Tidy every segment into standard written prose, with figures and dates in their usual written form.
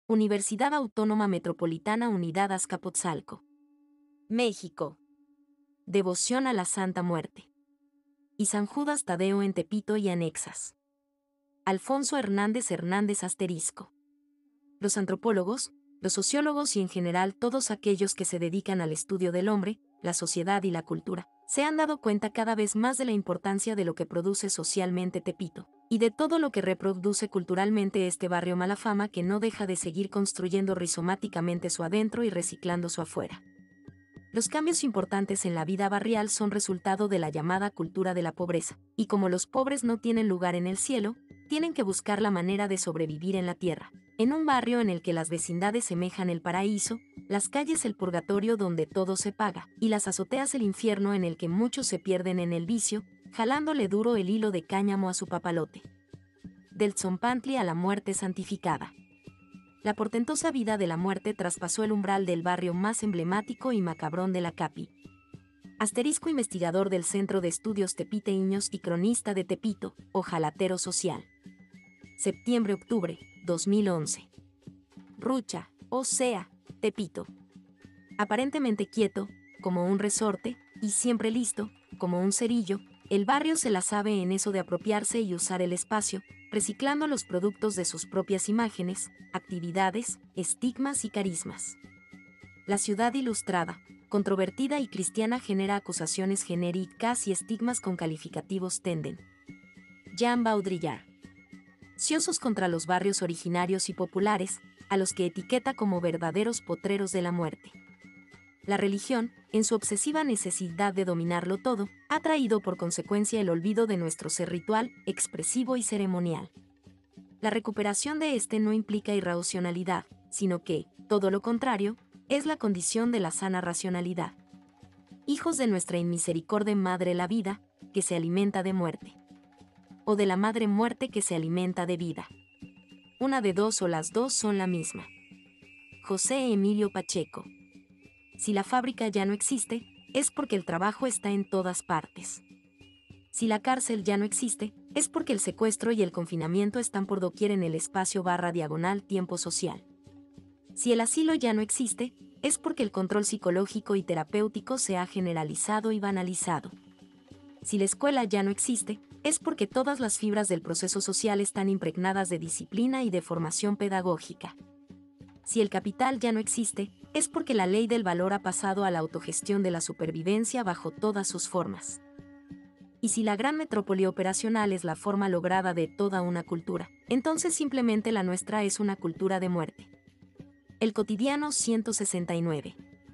Universidad Autónoma Metropolitana Unidad Azcapotzalco. México. Devoción a la Santa Muerte. Y San Judas Tadeo en Tepito y anexas. Alfonso Hernández Hernández asterisco. Los antropólogos, los sociólogos y en general todos aquellos que se dedican al estudio del hombre, la sociedad y la cultura, se han dado cuenta cada vez más de la importancia de lo que produce socialmente Tepito, y de todo lo que reproduce culturalmente este barrio mala fama que no deja de seguir construyendo rizomáticamente su adentro y reciclando su afuera. Los cambios importantes en la vida barrial son resultado de la llamada cultura de la pobreza, y como los pobres no tienen lugar en el cielo, tienen que buscar la manera de sobrevivir en la tierra, en un barrio en el que las vecindades semejan el paraíso, las calles el purgatorio donde todo se paga, y las azoteas el infierno en el que muchos se pierden en el vicio, jalándole duro el hilo de cáñamo a su papalote. Del Tzompantli a la muerte santificada. La portentosa vida de la muerte traspasó el umbral del barrio más emblemático y macabrón de la Capi. Asterisco investigador del Centro de Estudios Tepiteños y cronista de Tepito, ojalatero social. Septiembre-octubre, 2011. Rucha, o sea, Tepito. Aparentemente quieto, como un resorte, y siempre listo, como un cerillo, el barrio se la sabe en eso de apropiarse y usar el espacio, reciclando los productos de sus propias imágenes, actividades, estigmas y carismas. La ciudad ilustrada, controvertida y cristiana genera acusaciones genéricas y estigmas con calificativos tenden. Jean Baudrillard. Ciosos contra los barrios originarios y populares, a los que etiqueta como verdaderos potreros de la muerte. La religión, en su obsesiva necesidad de dominarlo todo, ha traído por consecuencia el olvido de nuestro ser ritual, expresivo y ceremonial. La recuperación de este no implica irracionalidad, sino que, todo lo contrario, es la condición de la sana racionalidad. Hijos de nuestra inmisericordia madre la vida, que se alimenta de muerte. O de la madre muerte que se alimenta de vida. Una de dos o las dos son la misma. José Emilio Pacheco. Si la fábrica ya no existe, es porque el trabajo está en todas partes. Si la cárcel ya no existe, es porque el secuestro y el confinamiento están por doquier en el espacio/diagonal tiempo social. Si el asilo ya no existe, es porque el control psicológico y terapéutico se ha generalizado y banalizado. Si la escuela ya no existe, es porque todas las fibras del proceso social están impregnadas de disciplina y de formación pedagógica. Si el capital ya no existe, es porque la ley del valor ha pasado a la autogestión de la supervivencia bajo todas sus formas. Y si la gran metrópoli operacional es la forma lograda de toda una cultura, entonces simplemente la nuestra es una cultura de muerte. El cotidiano 169.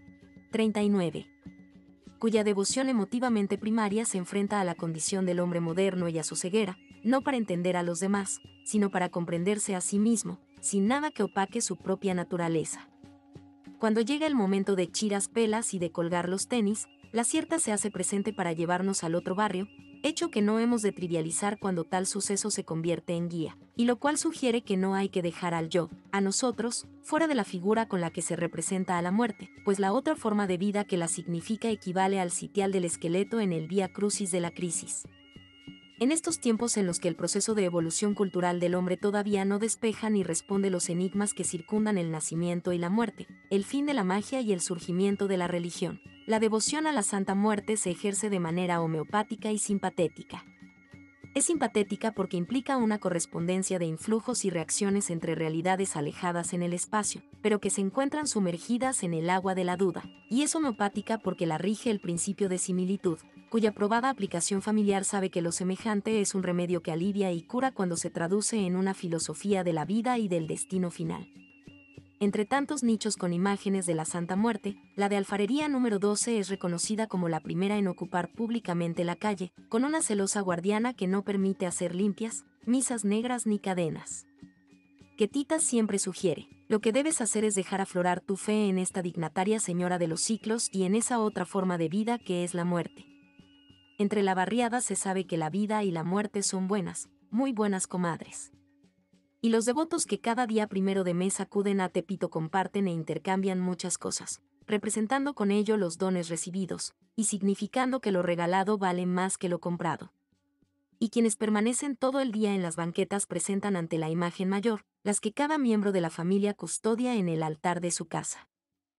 39. Cuya devoción emotivamente primaria se enfrenta a la condición del hombre moderno y a su ceguera, no para entender a los demás, sino para comprenderse a sí mismo, sin nada que opaque su propia naturaleza. Cuando llega el momento de chiras pelas y de colgar los tenis, la cierta se hace presente para llevarnos al otro barrio, hecho que no hemos de trivializar cuando tal suceso se convierte en guía, y lo cual sugiere que no hay que dejar al yo, a nosotros, fuera de la figura con la que se representa a la muerte, pues la otra forma de vida que la significa equivale al sitial del esqueleto en el Vía Crucis de la crisis. En estos tiempos en los que el proceso de evolución cultural del hombre todavía no despeja ni responde los enigmas que circundan el nacimiento y la muerte, el fin de la magia y el surgimiento de la religión, la devoción a la Santa Muerte se ejerce de manera homeopática y simpatética. Es simpatética porque implica una correspondencia de influjos y reacciones entre realidades alejadas en el espacio, pero que se encuentran sumergidas en el agua de la duda, y es homeopática porque la rige el principio de similitud, cuya probada aplicación familiar sabe que lo semejante es un remedio que alivia y cura cuando se traduce en una filosofía de la vida y del destino final. Entre tantos nichos con imágenes de la Santa Muerte, la de Alfarería número 12 es reconocida como la primera en ocupar públicamente la calle, con una celosa guardiana que no permite hacer limpias, misas negras ni cadenas. Quetita siempre sugiere, lo que debes hacer es dejar aflorar tu fe en esta dignataria señora de los ciclos y en esa otra forma de vida que es la muerte. Entre la barriada se sabe que la vida y la muerte son buenas, muy buenas comadres. Y los devotos que cada día primero de mes acuden a Tepito comparten e intercambian muchas cosas, representando con ello los dones recibidos, y significando que lo regalado vale más que lo comprado. Y quienes permanecen todo el día en las banquetas presentan ante la imagen mayor, las que cada miembro de la familia custodia en el altar de su casa.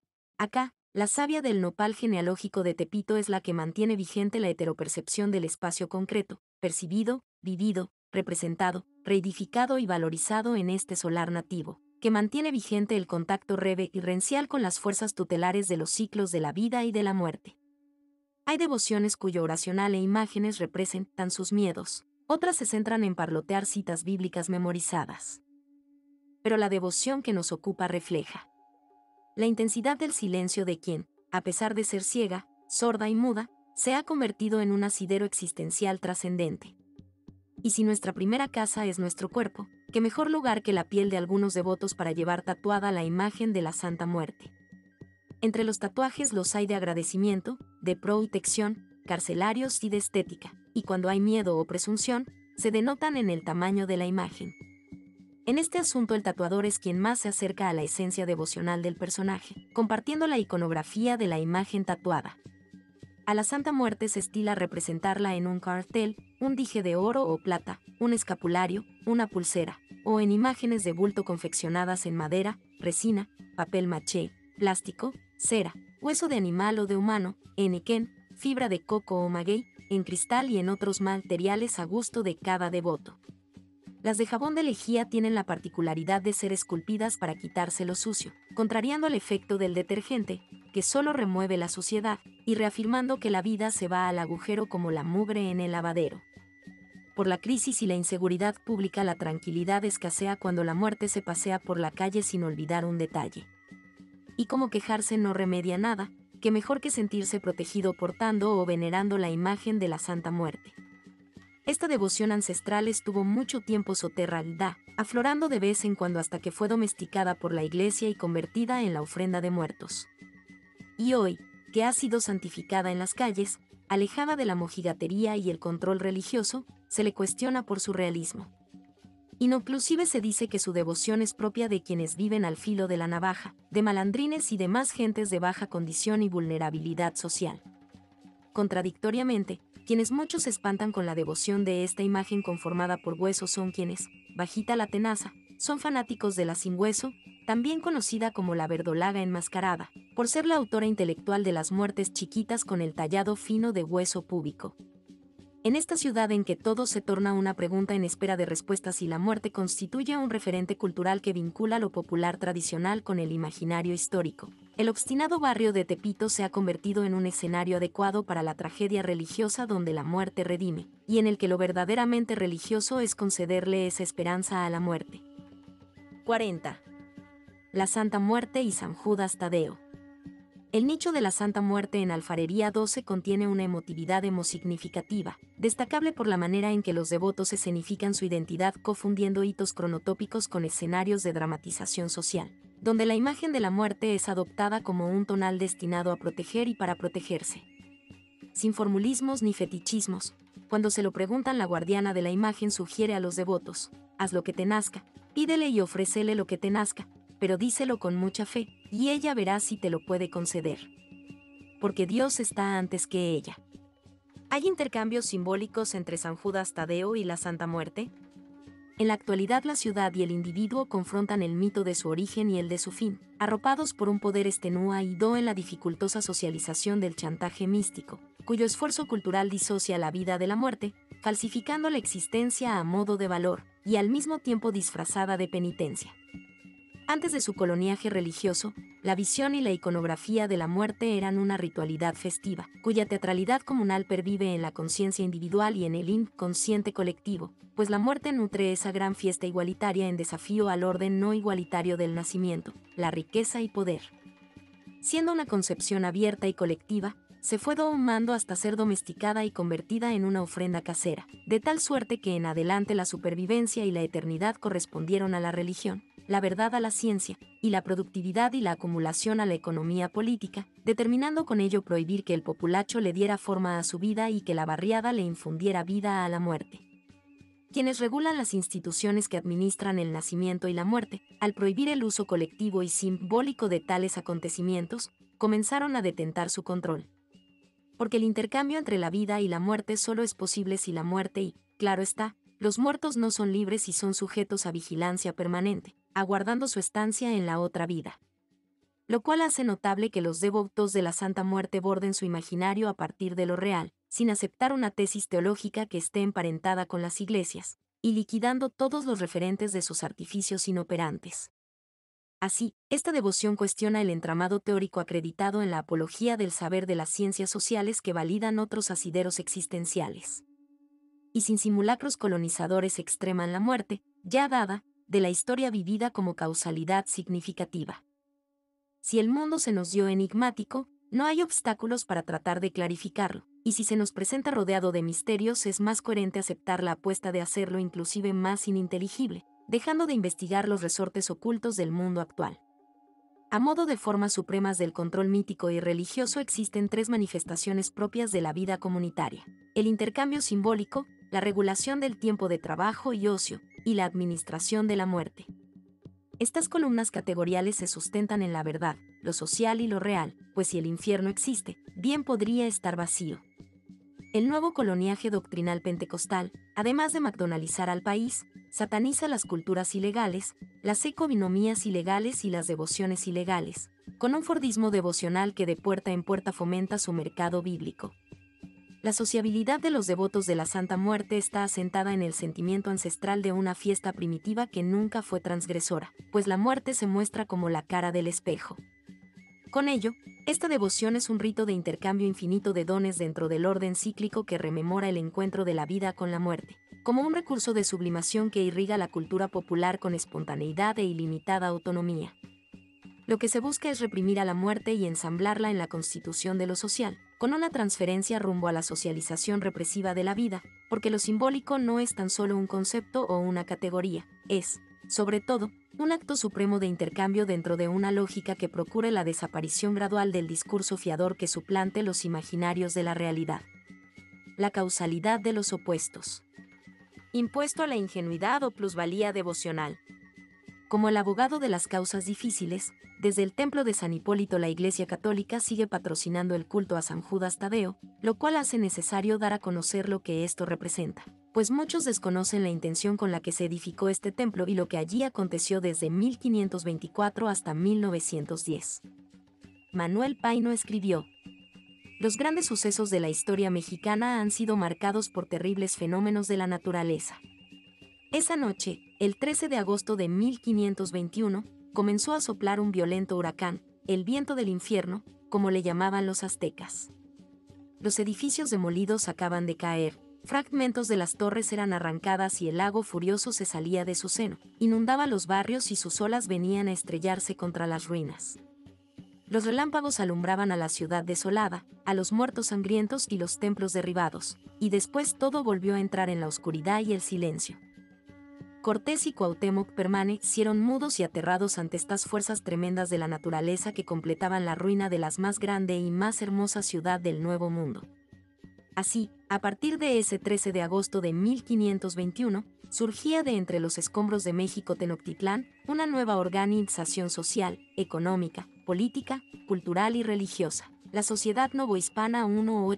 Acá, la savia del nopal genealógico de Tepito es la que mantiene vigente la heteropercepción del espacio concreto, percibido, vivido, representado, reedificado y valorizado en este solar nativo, que mantiene vigente el contacto reverencial con las fuerzas tutelares de los ciclos de la vida y de la muerte. Hay devociones cuyo oracional e imágenes representan sus miedos, otras se centran en parlotear citas bíblicas memorizadas. Pero la devoción que nos ocupa refleja la intensidad del silencio de quien, a pesar de ser ciega, sorda y muda, se ha convertido en un asidero existencial trascendente. Y si nuestra primera casa es nuestro cuerpo, qué mejor lugar que la piel de algunos devotos para llevar tatuada la imagen de la Santa Muerte. Entre los tatuajes los hay de agradecimiento, de protección, carcelarios y de estética, y cuando hay miedo o presunción, se denotan en el tamaño de la imagen. En este asunto el tatuador es quien más se acerca a la esencia devocional del personaje, compartiendo la iconografía de la imagen tatuada. A la Santa Muerte se estila representarla en un cartel, un dije de oro o plata, un escapulario, una pulsera, o en imágenes de bulto confeccionadas en madera, resina, papel maché, plástico, cera, hueso de animal o de humano, eniquén, fibra de coco o maguey, en cristal y en otros materiales a gusto de cada devoto. Las de jabón de lejía tienen la particularidad de ser esculpidas para quitarse lo sucio, contrariando el efecto del detergente, que solo remueve la suciedad, y reafirmando que la vida se va al agujero como la mugre en el lavadero. Por la crisis y la inseguridad pública, la tranquilidad escasea cuando la muerte se pasea por la calle sin olvidar un detalle. Y como quejarse no remedia nada, que mejor que sentirse protegido portando o venerando la imagen de la Santa Muerte. Esta devoción ancestral estuvo mucho tiempo soterrada, aflorando de vez en cuando hasta que fue domesticada por la Iglesia y convertida en la ofrenda de muertos. Y hoy, que ha sido santificada en las calles, alejada de la mojigatería y el control religioso, se le cuestiona por su realismo. Inclusive se dice que su devoción es propia de quienes viven al filo de la navaja, de malandrines y demás gentes de baja condición y vulnerabilidad social. Contradictoriamente, quienes muchos se espantan con la devoción de esta imagen conformada por huesos son quienes, bajita la tenaza, son fanáticos de la sin hueso, también conocida como la verdolaga enmascarada, por ser la autora intelectual de las muertes chiquitas con el tallado fino de hueso púbico. En esta ciudad en que todo se torna una pregunta en espera de respuestas y la muerte constituye un referente cultural que vincula lo popular tradicional con el imaginario histórico, el obstinado barrio de Tepito se ha convertido en un escenario adecuado para la tragedia religiosa donde la muerte redime, y en el que lo verdaderamente religioso es concederle esa esperanza a la muerte. 40. La Santa Muerte y San Judas Tadeo. El nicho de la Santa Muerte en Alfarería 12 contiene una emotividad significativa, destacable por la manera en que los devotos escenifican su identidad confundiendo hitos cronotópicos con escenarios de dramatización social, donde la imagen de la muerte es adoptada como un tonal destinado a proteger y para protegerse. Sin formulismos ni fetichismos, cuando se lo preguntan la guardiana de la imagen sugiere a los devotos, haz lo que te nazca, pídele y ofrécele lo que te nazca, pero díselo con mucha fe, y ella verá si te lo puede conceder. Porque Dios está antes que ella. ¿Hay intercambios simbólicos entre San Judas Tadeo y la Santa Muerte? En la actualidad la ciudad y el individuo confrontan el mito de su origen y el de su fin, arropados por un poder extenuado en la dificultosa socialización del chantaje místico, cuyo esfuerzo cultural disocia la vida de la muerte, falsificando la existencia a modo de valor, y al mismo tiempo disfrazada de penitencia. Antes de su coloniaje religioso, la visión y la iconografía de la muerte eran una ritualidad festiva, cuya teatralidad comunal pervive en la conciencia individual y en el inconsciente colectivo, pues la muerte nutre esa gran fiesta igualitaria en desafío al orden no igualitario del nacimiento, la riqueza y poder. Siendo una concepción abierta y colectiva, se fue domando hasta ser domesticada y convertida en una ofrenda casera, de tal suerte que en adelante la supervivencia y la eternidad correspondieron a la religión, la verdad a la ciencia, y la productividad y la acumulación a la economía política, determinando con ello prohibir que el populacho le diera forma a su vida y que la barriada le infundiera vida a la muerte. Quienes regulan las instituciones que administran el nacimiento y la muerte, al prohibir el uso colectivo y simbólico de tales acontecimientos, comenzaron a detentar su control. Porque el intercambio entre la vida y la muerte solo es posible si la muerte y, claro está, los muertos no son libres y son sujetos a vigilancia permanente, aguardando su estancia en la otra vida. Lo cual hace notable que los devotos de la Santa Muerte borden su imaginario a partir de lo real, sin aceptar una tesis teológica que esté emparentada con las iglesias, y liquidando todos los referentes de sus artificios inoperantes. Así, esta devoción cuestiona el entramado teórico acreditado en la apología del saber de las ciencias sociales que validan otros asideros existenciales. Y sin simulacros colonizadores extreman la muerte, ya dada, de la historia vivida como causalidad significativa. Si el mundo se nos dio enigmático, no hay obstáculos para tratar de clarificarlo, y si se nos presenta rodeado de misterios es más coherente aceptar la apuesta de hacerlo inclusive más ininteligible, dejando de investigar los resortes ocultos del mundo actual. A modo de formas supremas del control mítico y religioso existen tres manifestaciones propias de la vida comunitaria: el intercambio simbólico, la regulación del tiempo de trabajo y ocio, y la administración de la muerte. Estas columnas categoriales se sustentan en la verdad, lo social y lo real, pues si el infierno existe, bien podría estar vacío. El nuevo coloniaje doctrinal pentecostal, además de macdonalizar al país, sataniza las culturas ilegales, las economías ilegales y las devociones ilegales, con un fordismo devocional que de puerta en puerta fomenta su mercado bíblico. La sociabilidad de los devotos de la Santa Muerte está asentada en el sentimiento ancestral de una fiesta primitiva que nunca fue transgresora, pues la muerte se muestra como la cara del espejo. Con ello, esta devoción es un rito de intercambio infinito de dones dentro del orden cíclico que rememora el encuentro de la vida con la muerte, como un recurso de sublimación que irriga la cultura popular con espontaneidad e ilimitada autonomía. Lo que se busca es reprimir a la muerte y ensamblarla en la constitución de lo social, con una transferencia rumbo a la socialización represiva de la vida, porque lo simbólico no es tan solo un concepto o una categoría, es, sobre todo, un acto supremo de intercambio dentro de una lógica que procure la desaparición gradual del discurso fiador que suplante los imaginarios de la realidad. La causalidad de los opuestos. Impuesto a la ingenuidad o plusvalía devocional. Como el abogado de las causas difíciles, desde el templo de San Hipólito la Iglesia Católica sigue patrocinando el culto a San Judas Tadeo, lo cual hace necesario dar a conocer lo que esto representa, pues muchos desconocen la intención con la que se edificó este templo y lo que allí aconteció desde 1524 hasta 1910. Manuel Paino escribió: los grandes sucesos de la historia mexicana han sido marcados por terribles fenómenos de la naturaleza. Esa noche, el 13 de agosto de 1521, comenzó a soplar un violento huracán, el viento del infierno, como le llamaban los aztecas. Los edificios demolidos acaban de caer, fragmentos de las torres eran arrancadas y el lago furioso se salía de su seno, inundaba los barrios y sus olas venían a estrellarse contra las ruinas. Los relámpagos alumbraban a la ciudad desolada, a los muertos sangrientos y los templos derribados, y después todo volvió a entrar en la oscuridad y el silencio. Cortés y Cuauhtémoc permanecieron mudos y aterrados ante estas fuerzas tremendas de la naturaleza que completaban la ruina de la más grande y más hermosa ciudad del Nuevo Mundo. Así, a partir de ese 13 de agosto de 1521, surgía de entre los escombros de México Tenochtitlán una nueva organización social, económica, política, cultural y religiosa, la Sociedad Novohispana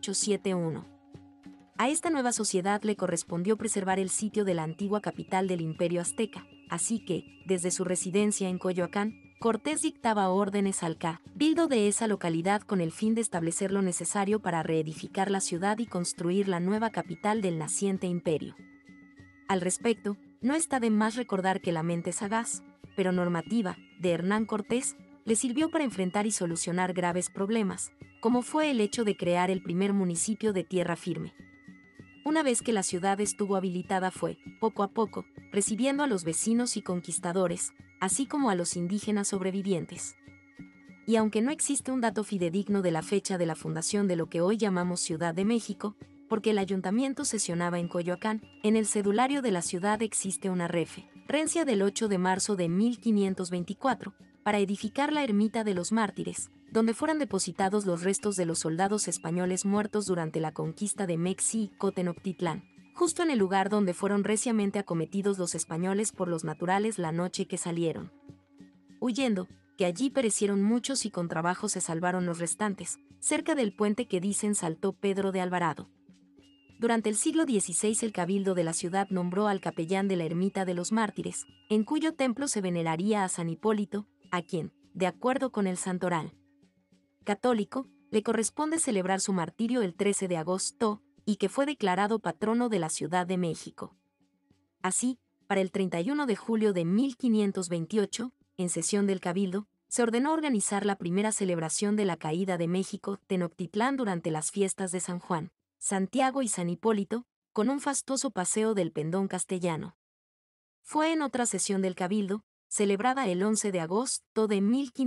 1871. A esta nueva sociedad le correspondió preservar el sitio de la antigua capital del Imperio Azteca, así que, desde su residencia en Coyoacán, Cortés dictaba órdenes al cabildo de esa localidad con el fin de establecer lo necesario para reedificar la ciudad y construir la nueva capital del naciente imperio. Al respecto, no está de más recordar que la mente sagaz, pero normativa, de Hernán Cortés, le sirvió para enfrentar y solucionar graves problemas, como fue el hecho de crear el primer municipio de tierra firme. Una vez que la ciudad estuvo habilitada fue, poco a poco, recibiendo a los vecinos y conquistadores, así como a los indígenas sobrevivientes. Y aunque no existe un dato fidedigno de la fecha de la fundación de lo que hoy llamamos Ciudad de México, porque el ayuntamiento sesionaba en Coyoacán, en el cedulario de la ciudad existe una referencia del 8 de marzo de 1524, para edificar la ermita de los mártires, donde fueran depositados los restos de los soldados españoles muertos durante la conquista de México Tenochtitlán, justo en el lugar donde fueron reciamente acometidos los españoles por los naturales la noche que salieron huyendo, que allí perecieron muchos y con trabajo se salvaron los restantes, cerca del puente que dicen saltó Pedro de Alvarado. Durante el siglo XVI el cabildo de la ciudad nombró al capellán de la ermita de los mártires, en cuyo templo se veneraría a San Hipólito, a quien, de acuerdo con el santoral católico, le corresponde celebrar su martirio el 13 de agosto, y que fue declarado patrono de la Ciudad de México. Así, para el 31 de julio de 1528, en sesión del Cabildo, se ordenó organizar la primera celebración de la caída de México, Tenochtitlán, durante las fiestas de San Juan, Santiago y San Hipólito, con un fastuoso paseo del pendón castellano. Fue en otra sesión del Cabildo, celebrada el 11 de agosto de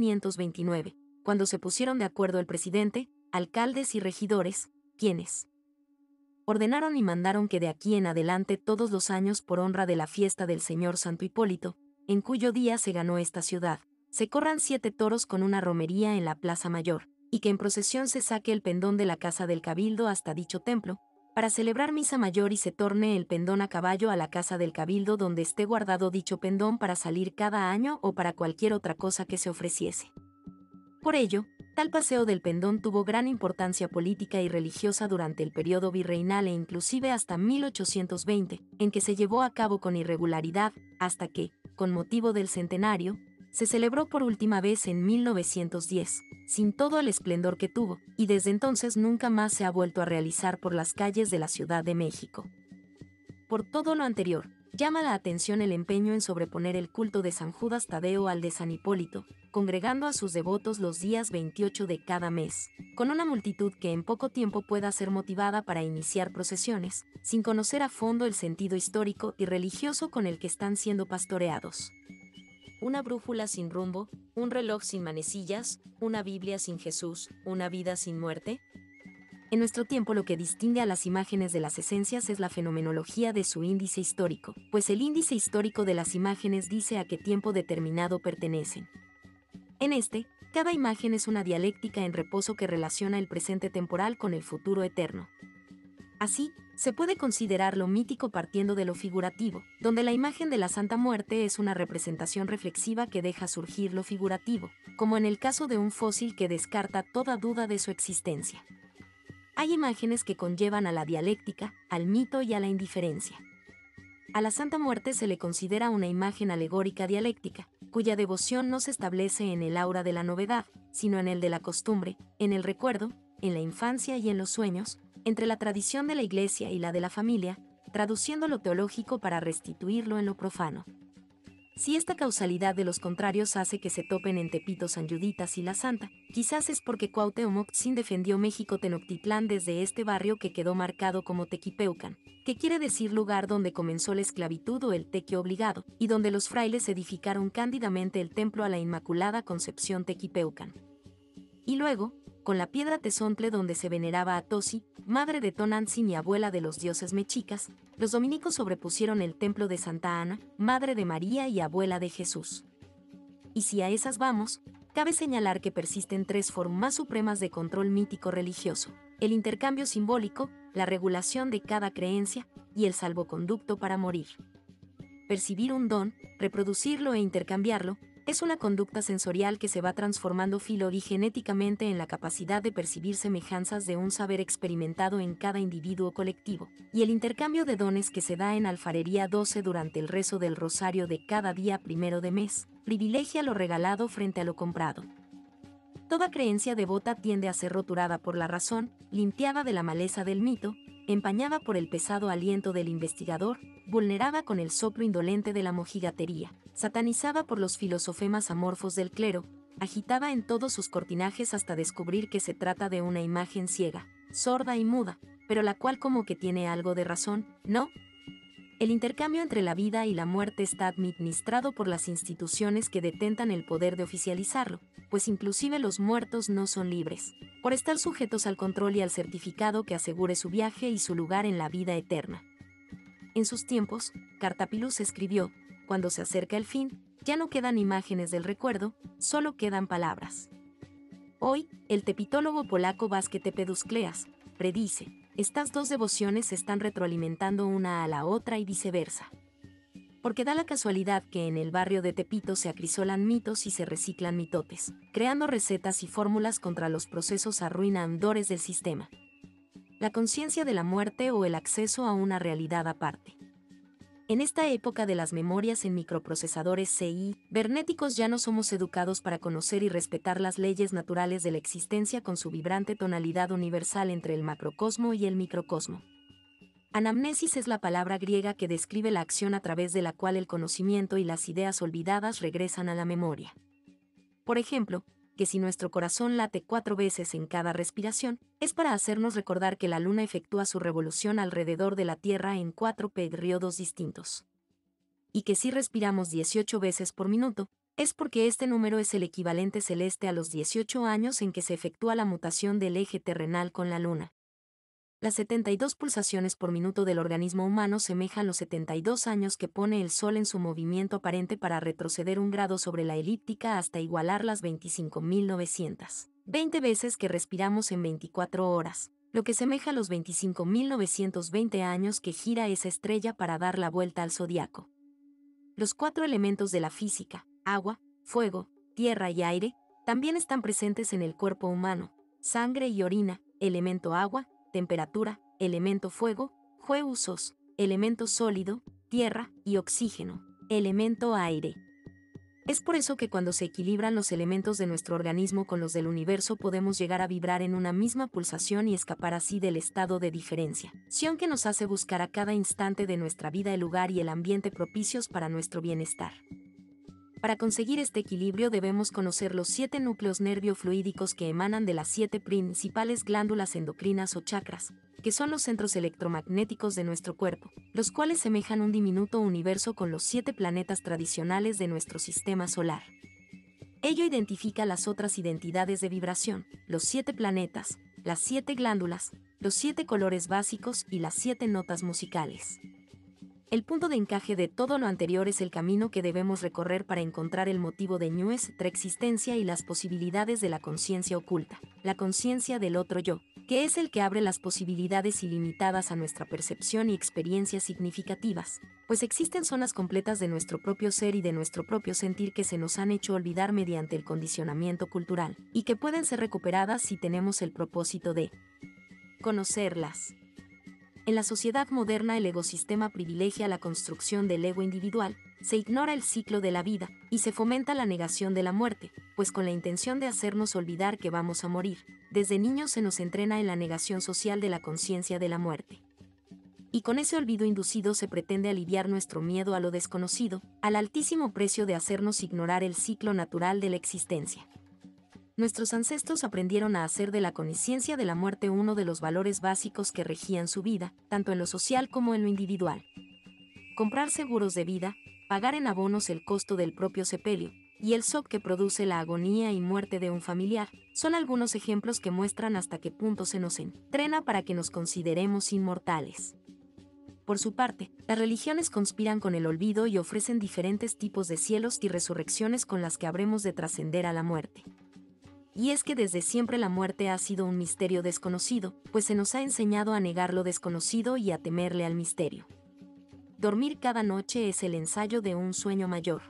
1529, cuando se pusieron de acuerdo el presidente, alcaldes y regidores, quienes ordenaron y mandaron que de aquí en adelante todos los años por honra de la fiesta del Señor Santo Hipólito, en cuyo día se ganó esta ciudad, se corran 7 toros con una romería en la Plaza Mayor, y que en procesión se saque el pendón de la casa del Cabildo hasta dicho templo, para celebrar misa mayor y se torne el pendón a caballo a la casa del Cabildo donde esté guardado dicho pendón para salir cada año o para cualquier otra cosa que se ofreciese. Por ello, tal paseo del pendón tuvo gran importancia política y religiosa durante el periodo virreinal e inclusive hasta 1820, en que se llevó a cabo con irregularidad, hasta que, con motivo del centenario, se celebró por última vez en 1910, sin todo el esplendor que tuvo, y desde entonces nunca más se ha vuelto a realizar por las calles de la Ciudad de México. Por todo lo anterior, llama la atención el empeño en sobreponer el culto de San Judas Tadeo al de San Hipólito, congregando a sus devotos los días 28 de cada mes, con una multitud que en poco tiempo pueda ser motivada para iniciar procesiones, sin conocer a fondo el sentido histórico y religioso con el que están siendo pastoreados. Una brújula sin rumbo, un reloj sin manecillas, una Biblia sin Jesús, una vida sin muerte. En nuestro tiempo lo que distingue a las imágenes de las esencias es la fenomenología de su índice histórico, pues el índice histórico de las imágenes dice a qué tiempo determinado pertenecen. En este, cada imagen es una dialéctica en reposo que relaciona el presente temporal con el futuro eterno. Así, se puede considerar lo mítico partiendo de lo figurativo, donde la imagen de la Santa Muerte es una representación reflexiva que deja surgir lo figurativo, como en el caso de un fósil que descarta toda duda de su existencia. Hay imágenes que conllevan a la dialéctica, al mito y a la indiferencia. A la Santa Muerte se le considera una imagen alegórica dialéctica, cuya devoción no se establece en el aura de la novedad, sino en el de la costumbre, en el recuerdo, en la infancia y en los sueños, entre la tradición de la Iglesia y la de la familia, traduciendo lo teológico para restituirlo en lo profano. Si esta causalidad de los contrarios hace que se topen en Tepito San Juditas y la Santa, quizás es porque Cuauhtémoc defendió México Tenochtitlán desde este barrio que quedó marcado como Tequipeucan, que quiere decir lugar donde comenzó la esclavitud o el tequio obligado, y donde los frailes edificaron cándidamente el templo a la Inmaculada Concepción Tequipeucan. Y luego, con la piedra Tezontle donde se veneraba a Tosi, madre de Tonantzin y abuela de los dioses mexicas, los dominicos sobrepusieron el templo de Santa Ana, madre de María y abuela de Jesús. Y si a esas vamos, cabe señalar que persisten 3 formas supremas de control mítico religioso: el intercambio simbólico, la regulación de cada creencia, y el salvoconducto para morir. Percibir un don, reproducirlo e intercambiarlo, es una conducta sensorial que se va transformando filogenéticamente en la capacidad de percibir semejanzas de un saber experimentado en cada individuo colectivo, y el intercambio de dones que se da en Alfarería 12 durante el rezo del rosario de cada día primero de mes, privilegia lo regalado frente a lo comprado. Toda creencia devota tiende a ser roturada por la razón, limpiada de la maleza del mito, empañada por el pesado aliento del investigador, vulnerada con el soplo indolente de la mojigatería, satanizada por los filosofemas amorfos del clero, agitada en todos sus cortinajes hasta descubrir que se trata de una imagen ciega, sorda y muda, pero la cual como que tiene algo de razón, ¿no? El intercambio entre la vida y la muerte está administrado por las instituciones que detentan el poder de oficializarlo, pues inclusive los muertos no son libres, por estar sujetos al control y al certificado que asegure su viaje y su lugar en la vida eterna. En sus tiempos, Cartapilus escribió: cuando se acerca el fin, ya no quedan imágenes del recuerdo, solo quedan palabras. Hoy, el tepitólogo polaco Vázquez Tepeduscleas predice: estas 2 devociones se están retroalimentando una a la otra y viceversa. Porque da la casualidad que en el barrio de Tepito se acrisolan mitos y se reciclan mitotes, creando recetas y fórmulas contra los procesos arruinadores del sistema. la conciencia de la muerte o el acceso a una realidad aparte. En esta época de las memorias en microprocesadores cibernéticos ya no somos educados para conocer y respetar las leyes naturales de la existencia con su vibrante tonalidad universal entre el macrocosmo y el microcosmo. Anamnesis es la palabra griega que describe la acción a través de la cual el conocimiento y las ideas olvidadas regresan a la memoria. Por ejemplo, que si nuestro corazón late 4 veces en cada respiración, es para hacernos recordar que la Luna efectúa su revolución alrededor de la Tierra en 4 periodos distintos. Y que si respiramos 18 veces por minuto, es porque este número es el equivalente celeste a los 18 años en que se efectúa la mutación del eje terrenal con la Luna. Las 72 pulsaciones por minuto del organismo humano semejan los 72 años que pone el Sol en su movimiento aparente para retroceder un grado sobre la elíptica hasta igualar las 25.920 veces que respiramos en 24 horas, lo que semeja a los 25.920 años que gira esa estrella para dar la vuelta al zodiaco. Los 4 elementos de la física, agua, fuego, tierra y aire, también están presentes en el cuerpo humano: sangre y orina, elemento agua, temperatura, elemento fuego, usos, elemento sólido, tierra, y oxígeno, elemento aire. Es por eso que cuando se equilibran los elementos de nuestro organismo con los del universo podemos llegar a vibrar en una misma pulsación y escapar así del estado de diferenciación que nos hace buscar a cada instante de nuestra vida el lugar y el ambiente propicios para nuestro bienestar. Para conseguir este equilibrio debemos conocer los 7 núcleos nerviofluídicos que emanan de las 7 principales glándulas endocrinas o chakras, que son los centros electromagnéticos de nuestro cuerpo, los cuales semejan un diminuto universo con los 7 planetas tradicionales de nuestro sistema solar. Ello identifica las otras identidades de vibración, los 7 planetas, las 7 glándulas, los 7 colores básicos y las 7 notas musicales. El punto de encaje de todo lo anterior es el camino que debemos recorrer para encontrar el motivo de nuestra existencia y las posibilidades de la conciencia oculta, la conciencia del otro yo, que es el que abre las posibilidades ilimitadas a nuestra percepción y experiencias significativas, pues existen zonas completas de nuestro propio ser y de nuestro propio sentir que se nos han hecho olvidar mediante el condicionamiento cultural, y que pueden ser recuperadas si tenemos el propósito de conocerlas. En la sociedad moderna el ecosistema privilegia la construcción del ego individual, se ignora el ciclo de la vida, y se fomenta la negación de la muerte, pues con la intención de hacernos olvidar que vamos a morir, desde niños se nos entrena en la negación social de la conciencia de la muerte. Y con ese olvido inducido se pretende aliviar nuestro miedo a lo desconocido, al altísimo precio de hacernos ignorar el ciclo natural de la existencia. Nuestros ancestros aprendieron a hacer de la conciencia de la muerte uno de los valores básicos que regían su vida, tanto en lo social como en lo individual. Comprar seguros de vida, pagar en abonos el costo del propio sepelio, y el shock que produce la agonía y muerte de un familiar, son algunos ejemplos que muestran hasta qué punto se nos entrena para que nos consideremos inmortales. Por su parte, las religiones conspiran con el olvido y ofrecen diferentes tipos de cielos y resurrecciones con las que habremos de trascender a la muerte. Y es que desde siempre la muerte ha sido un misterio desconocido, pues se nos ha enseñado a negar lo desconocido y a temerle al misterio. Dormir cada noche es el ensayo de un sueño mayor.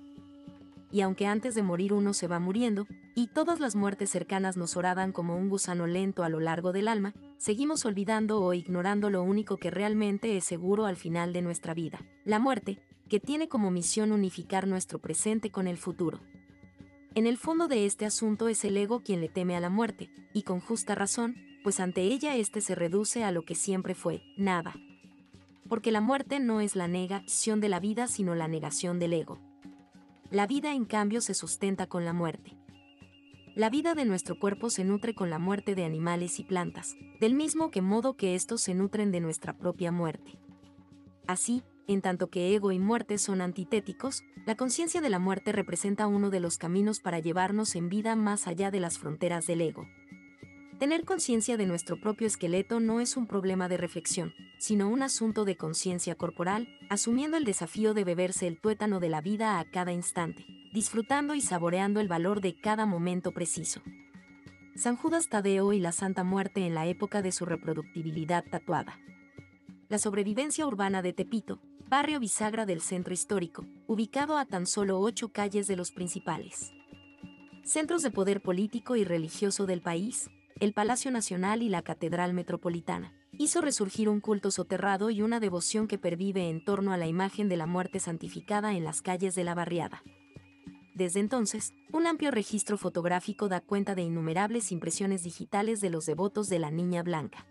Y aunque antes de morir uno se va muriendo, y todas las muertes cercanas nos horadan como un gusano lento a lo largo del alma, seguimos olvidando o ignorando lo único que realmente es seguro al final de nuestra vida, la muerte, que tiene como misión unificar nuestro presente con el futuro. En el fondo de este asunto es el ego quien le teme a la muerte, y con justa razón, pues ante ella éste se reduce a lo que siempre fue, nada. Porque la muerte no es la negación de la vida sino la negación del ego. La vida en cambio se sustenta con la muerte. La vida de nuestro cuerpo se nutre con la muerte de animales y plantas, del mismo modo que estos se nutren de nuestra propia muerte. Así, en tanto que ego y muerte son antitéticos, la conciencia de la muerte representa uno de los caminos para llevarnos en vida más allá de las fronteras del ego. Tener conciencia de nuestro propio esqueleto no es un problema de reflexión, sino un asunto de conciencia corporal, asumiendo el desafío de beberse el tuétano de la vida a cada instante, disfrutando y saboreando el valor de cada momento preciso. San Judas Tadeo y la Santa Muerte en la época de su reproductibilidad tatuada. La sobrevivencia urbana de Tepito, barrio bisagra del centro histórico, ubicado a tan solo 8 calles de los principales centros de poder político y religioso del país, el Palacio Nacional y la Catedral Metropolitana, hizo resurgir un culto soterrado y una devoción que pervive en torno a la imagen de la muerte santificada en las calles de la barriada. Desde entonces, un amplio registro fotográfico da cuenta de innumerables impresiones digitales de los devotos de la Niña Blanca.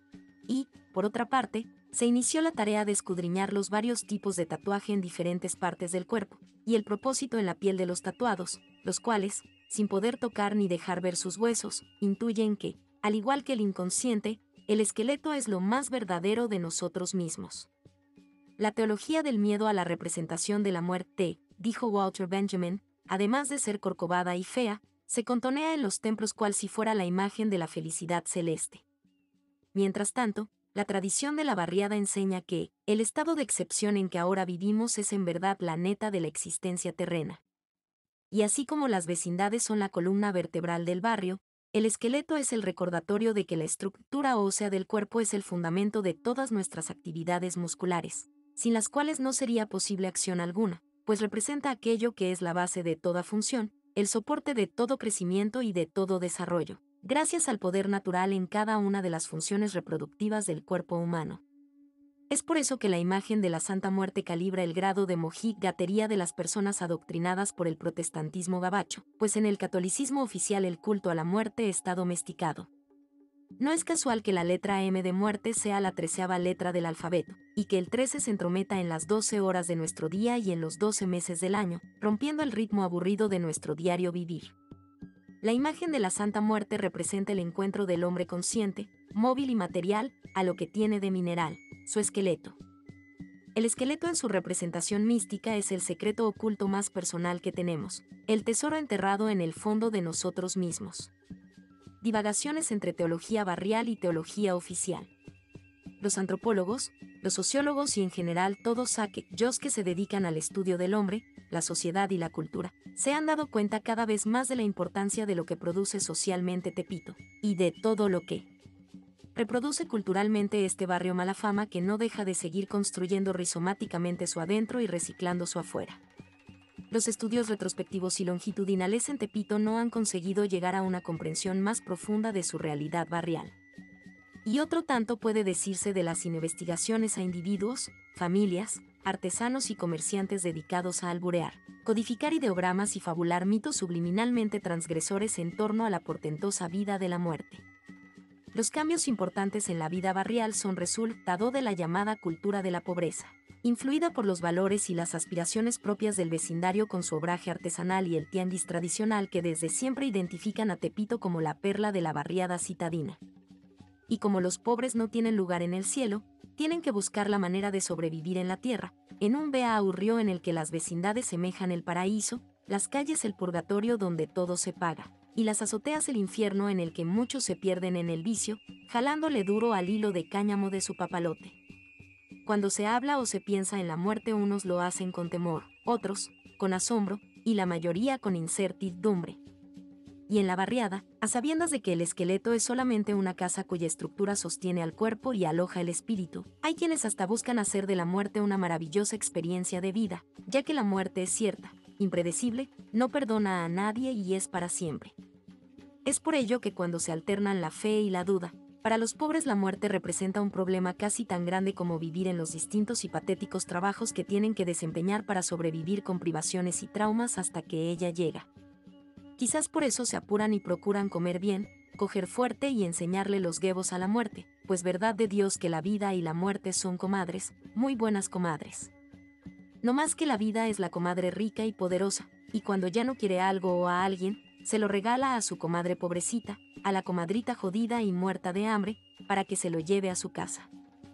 Y, por otra parte, se inició la tarea de escudriñar los varios tipos de tatuaje en diferentes partes del cuerpo, y el propósito en la piel de los tatuados, los cuales, sin poder tocar ni dejar ver sus huesos, intuyen que, al igual que el inconsciente, el esqueleto es lo más verdadero de nosotros mismos. La teología del miedo a la representación de la muerte, dijo Walter Benjamin, además de ser corcovada y fea, se contonea en los templos cual si fuera la imagen de la felicidad celeste. Mientras tanto, la tradición de la barriada enseña que el estado de excepción en que ahora vivimos es en verdad la neta de la existencia terrena. Y así como las vecindades son la columna vertebral del barrio, el esqueleto es el recordatorio de que la estructura ósea del cuerpo es el fundamento de todas nuestras actividades musculares, sin las cuales no sería posible acción alguna, pues representa aquello que es la base de toda función, el soporte de todo crecimiento y de todo desarrollo, gracias al poder natural en cada una de las funciones reproductivas del cuerpo humano. Es por eso que la imagen de la Santa Muerte calibra el grado de mojigatería de las personas adoctrinadas por el protestantismo gabacho, pues en el catolicismo oficial el culto a la muerte está domesticado. No es casual que la letra M de muerte sea la 13ª letra del alfabeto, y que el 13 se entrometa en las 12 horas de nuestro día y en los 12 meses del año, rompiendo el ritmo aburrido de nuestro diario vivir. La imagen de la Santa Muerte representa el encuentro del hombre consciente, móvil y material, a lo que tiene de mineral, su esqueleto. El esqueleto en su representación mística es el secreto oculto más personal que tenemos, el tesoro enterrado en el fondo de nosotros mismos. Divagaciones entre teología barrial y teología oficial. Los antropólogos, los sociólogos y en general todos aquellos que se dedican al estudio del hombre, la sociedad y la cultura, se han dado cuenta cada vez más de la importancia de lo que produce socialmente Tepito, y de todo lo que reproduce culturalmente este barrio mala fama que no deja de seguir construyendo rizomáticamente su adentro y reciclando su afuera. Los estudios retrospectivos y longitudinales en Tepito no han conseguido llegar a una comprensión más profunda de su realidad barrial. Y otro tanto puede decirse de las investigaciones a individuos, familias, artesanos y comerciantes dedicados a alburear, codificar ideogramas y fabular mitos subliminalmente transgresores en torno a la portentosa vida de la muerte. Los cambios importantes en la vida barrial son resultado de la llamada cultura de la pobreza, influida por los valores y las aspiraciones propias del vecindario con su obraje artesanal y el tianguis tradicional que desde siempre identifican a Tepito como la perla de la barriada citadina. Y como los pobres no tienen lugar en el cielo, tienen que buscar la manera de sobrevivir en la tierra, en un río en el que las vecindades semejan el paraíso, las calles el purgatorio donde todo se paga, y las azoteas el infierno en el que muchos se pierden en el vicio, jalándole duro al hilo de cáñamo de su papalote. Cuando se habla o se piensa en la muerte unos lo hacen con temor, otros, con asombro, y la mayoría con incertidumbre. Y en la barriada, a sabiendas de que el esqueleto es solamente una casa cuya estructura sostiene al cuerpo y aloja el espíritu, hay quienes hasta buscan hacer de la muerte una maravillosa experiencia de vida, ya que la muerte es cierta, impredecible, no perdona a nadie y es para siempre. Es por ello que cuando se alternan la fe y la duda, para los pobres la muerte representa un problema casi tan grande como vivir en los distintos y patéticos trabajos que tienen que desempeñar para sobrevivir con privaciones y traumas hasta que ella llega. Quizás por eso se apuran y procuran comer bien, coger fuerte y enseñarle los huevos a la muerte, pues verdad de Dios que la vida y la muerte son comadres, muy buenas comadres. No más que la vida es la comadre rica y poderosa, y cuando ya no quiere algo o a alguien, se lo regala a su comadre pobrecita, a la comadrita jodida y muerta de hambre, para que se lo lleve a su casa.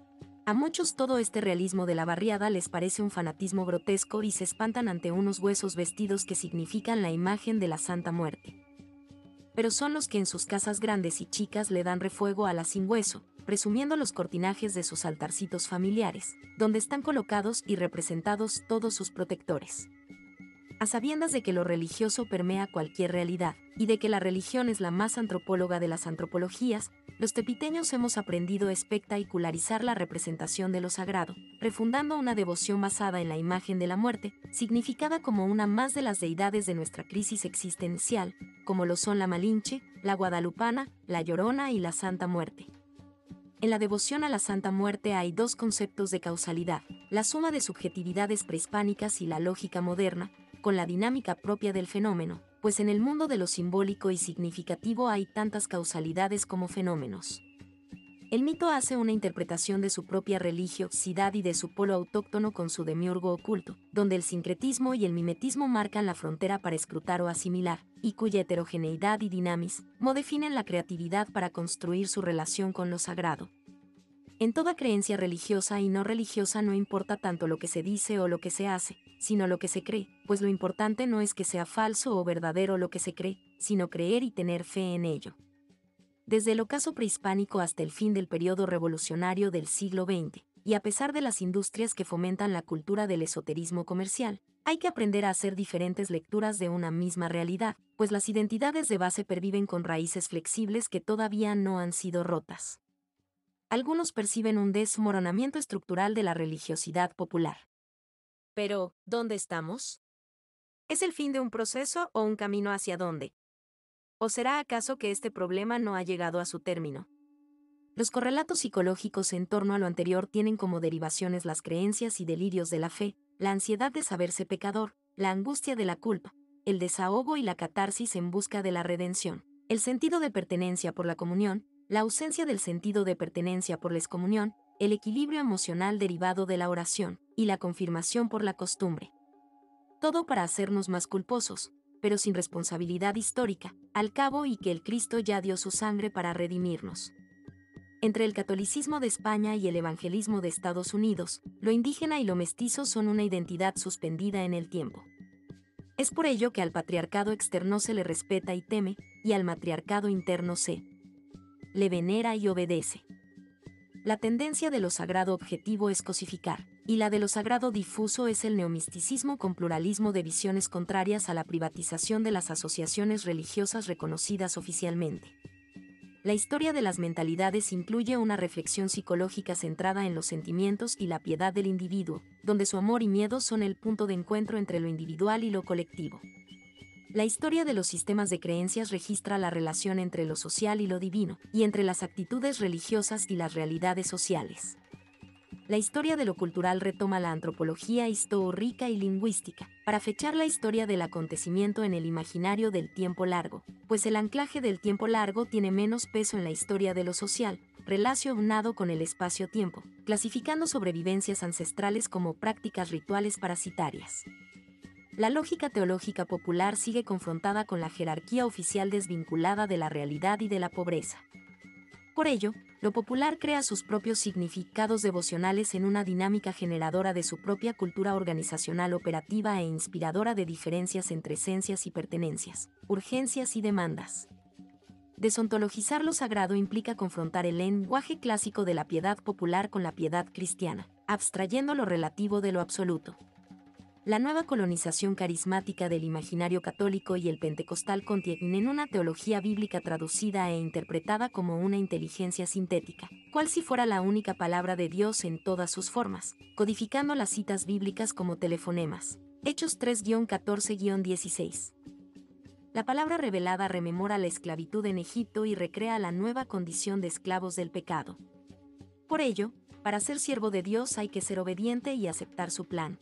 A muchos todo este realismo de la barriada les parece un fanatismo grotesco y se espantan ante unos huesos vestidos que significan la imagen de la Santa Muerte. Pero son los que en sus casas grandes y chicas le dan refuego a la sin hueso, presumiendo los cortinajes de sus altarcitos familiares, donde están colocados y representados todos sus protectores. A sabiendas de que lo religioso permea cualquier realidad, y de que la religión es la más antropóloga de las antropologías, los tepiteños hemos aprendido a espectacularizar la representación de lo sagrado, refundando una devoción basada en la imagen de la muerte, significada como una más de las deidades de nuestra crisis existencial, como lo son la Malinche, la Guadalupana, la Llorona y la Santa Muerte. En la devoción a la Santa Muerte hay dos conceptos de causalidad, la suma de subjetividades prehispánicas y la lógica moderna, con la dinámica propia del fenómeno, pues en el mundo de lo simbólico y significativo hay tantas causalidades como fenómenos. El mito hace una interpretación de su propia religiosidad y de su polo autóctono con su demiurgo oculto, donde el sincretismo y el mimetismo marcan la frontera para escrutar o asimilar, y cuya heterogeneidad y dinamismo definen la creatividad para construir su relación con lo sagrado. En toda creencia religiosa y no religiosa no importa tanto lo que se dice o lo que se hace, sino lo que se cree, pues lo importante no es que sea falso o verdadero lo que se cree, sino creer y tener fe en ello. Desde el ocaso prehispánico hasta el fin del periodo revolucionario del siglo XX, y a pesar de las industrias que fomentan la cultura del esoterismo comercial, hay que aprender a hacer diferentes lecturas de una misma realidad, pues las identidades de base perviven con raíces flexibles que todavía no han sido rotas. Algunos perciben un desmoronamiento estructural de la religiosidad popular. Pero, ¿dónde estamos? ¿Es el fin de un proceso o un camino hacia dónde? ¿O será acaso que este problema no ha llegado a su término? Los correlatos psicológicos en torno a lo anterior tienen como derivaciones las creencias y delirios de la fe, la ansiedad de saberse pecador, la angustia de la culpa, el desahogo y la catarsis en busca de la redención, el sentido de pertenencia por la comunión, la ausencia del sentido de pertenencia por la excomunión, el equilibrio emocional derivado de la oración, y la confirmación por la costumbre. Todo para hacernos más culposos, pero sin responsabilidad histórica, al cabo y que el Cristo ya dio su sangre para redimirnos. Entre el catolicismo de España y el evangelismo de Estados Unidos, lo indígena y lo mestizo son una identidad suspendida en el tiempo. Es por ello que al patriarcado externo se le respeta y teme, y al matriarcado interno se le venera y obedece. La tendencia de lo sagrado objetivo es cosificar, y la de lo sagrado difuso es el neomisticismo con pluralismo de visiones contrarias a la privatización de las asociaciones religiosas reconocidas oficialmente. La historia de las mentalidades incluye una reflexión psicológica centrada en los sentimientos y la piedad del individuo, donde su amor y miedo son el punto de encuentro entre lo individual y lo colectivo. La historia de los sistemas de creencias registra la relación entre lo social y lo divino, y entre las actitudes religiosas y las realidades sociales. La historia de lo cultural retoma la antropología histórica y lingüística, para fechar la historia del acontecimiento en el imaginario del tiempo largo, pues el anclaje del tiempo largo tiene menos peso en la historia de lo social, relacionado con el espacio-tiempo, clasificando sobrevivencias ancestrales como prácticas rituales parasitarias. La lógica teológica popular sigue confrontada con la jerarquía oficial desvinculada de la realidad y de la pobreza. Por ello, lo popular crea sus propios significados devocionales en una dinámica generadora de su propia cultura organizacional operativa e inspiradora de diferencias entre esencias y pertenencias, urgencias y demandas. Desontologizar lo sagrado implica confrontar el lenguaje clásico de la piedad popular con la piedad cristiana, abstrayendo lo relativo de lo absoluto. La nueva colonización carismática del imaginario católico y el pentecostal contienen una teología bíblica traducida e interpretada como una inteligencia sintética, cual si fuera la única palabra de Dios en todas sus formas, codificando las citas bíblicas como telefonemas. Hechos 3-14-16. La palabra revelada rememora la esclavitud en Egipto y recrea la nueva condición de esclavos del pecado. Por ello, para ser siervo de Dios hay que ser obediente y aceptar su plan.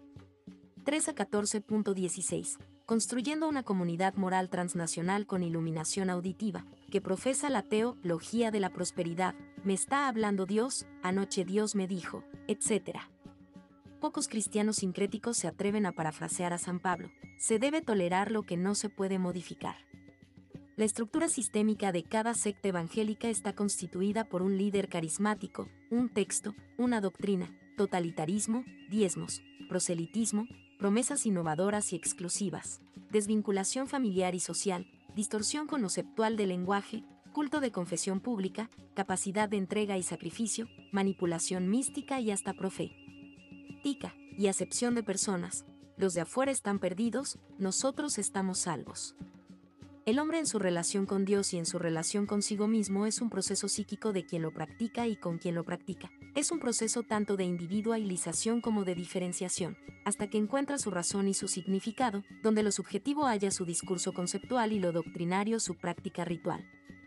3-14.16, construyendo una comunidad moral transnacional con iluminación auditiva, que profesa la teología de la prosperidad, me está hablando Dios, anoche Dios me dijo, etc. Pocos cristianos sincréticos se atreven a parafrasear a San Pablo, se debe tolerar lo que no se puede modificar. La estructura sistémica de cada secta evangélica está constituida por un líder carismático, un texto, una doctrina, totalitarismo, diezmos, proselitismo, promesas innovadoras y exclusivas, desvinculación familiar y social, distorsión conceptual del lenguaje, culto de confesión pública, capacidad de entrega y sacrificio, manipulación mística y hasta profética, y acepción de personas. Los de afuera están perdidos, nosotros estamos salvos. El hombre en su relación con Dios y en su relación consigo mismo es un proceso psíquico de quien lo practica y con quien lo practica. Es un proceso tanto de individualización como de diferenciación, hasta que encuentra su razón y su significado, donde lo subjetivo halla su discurso conceptual y lo doctrinario su práctica ritual.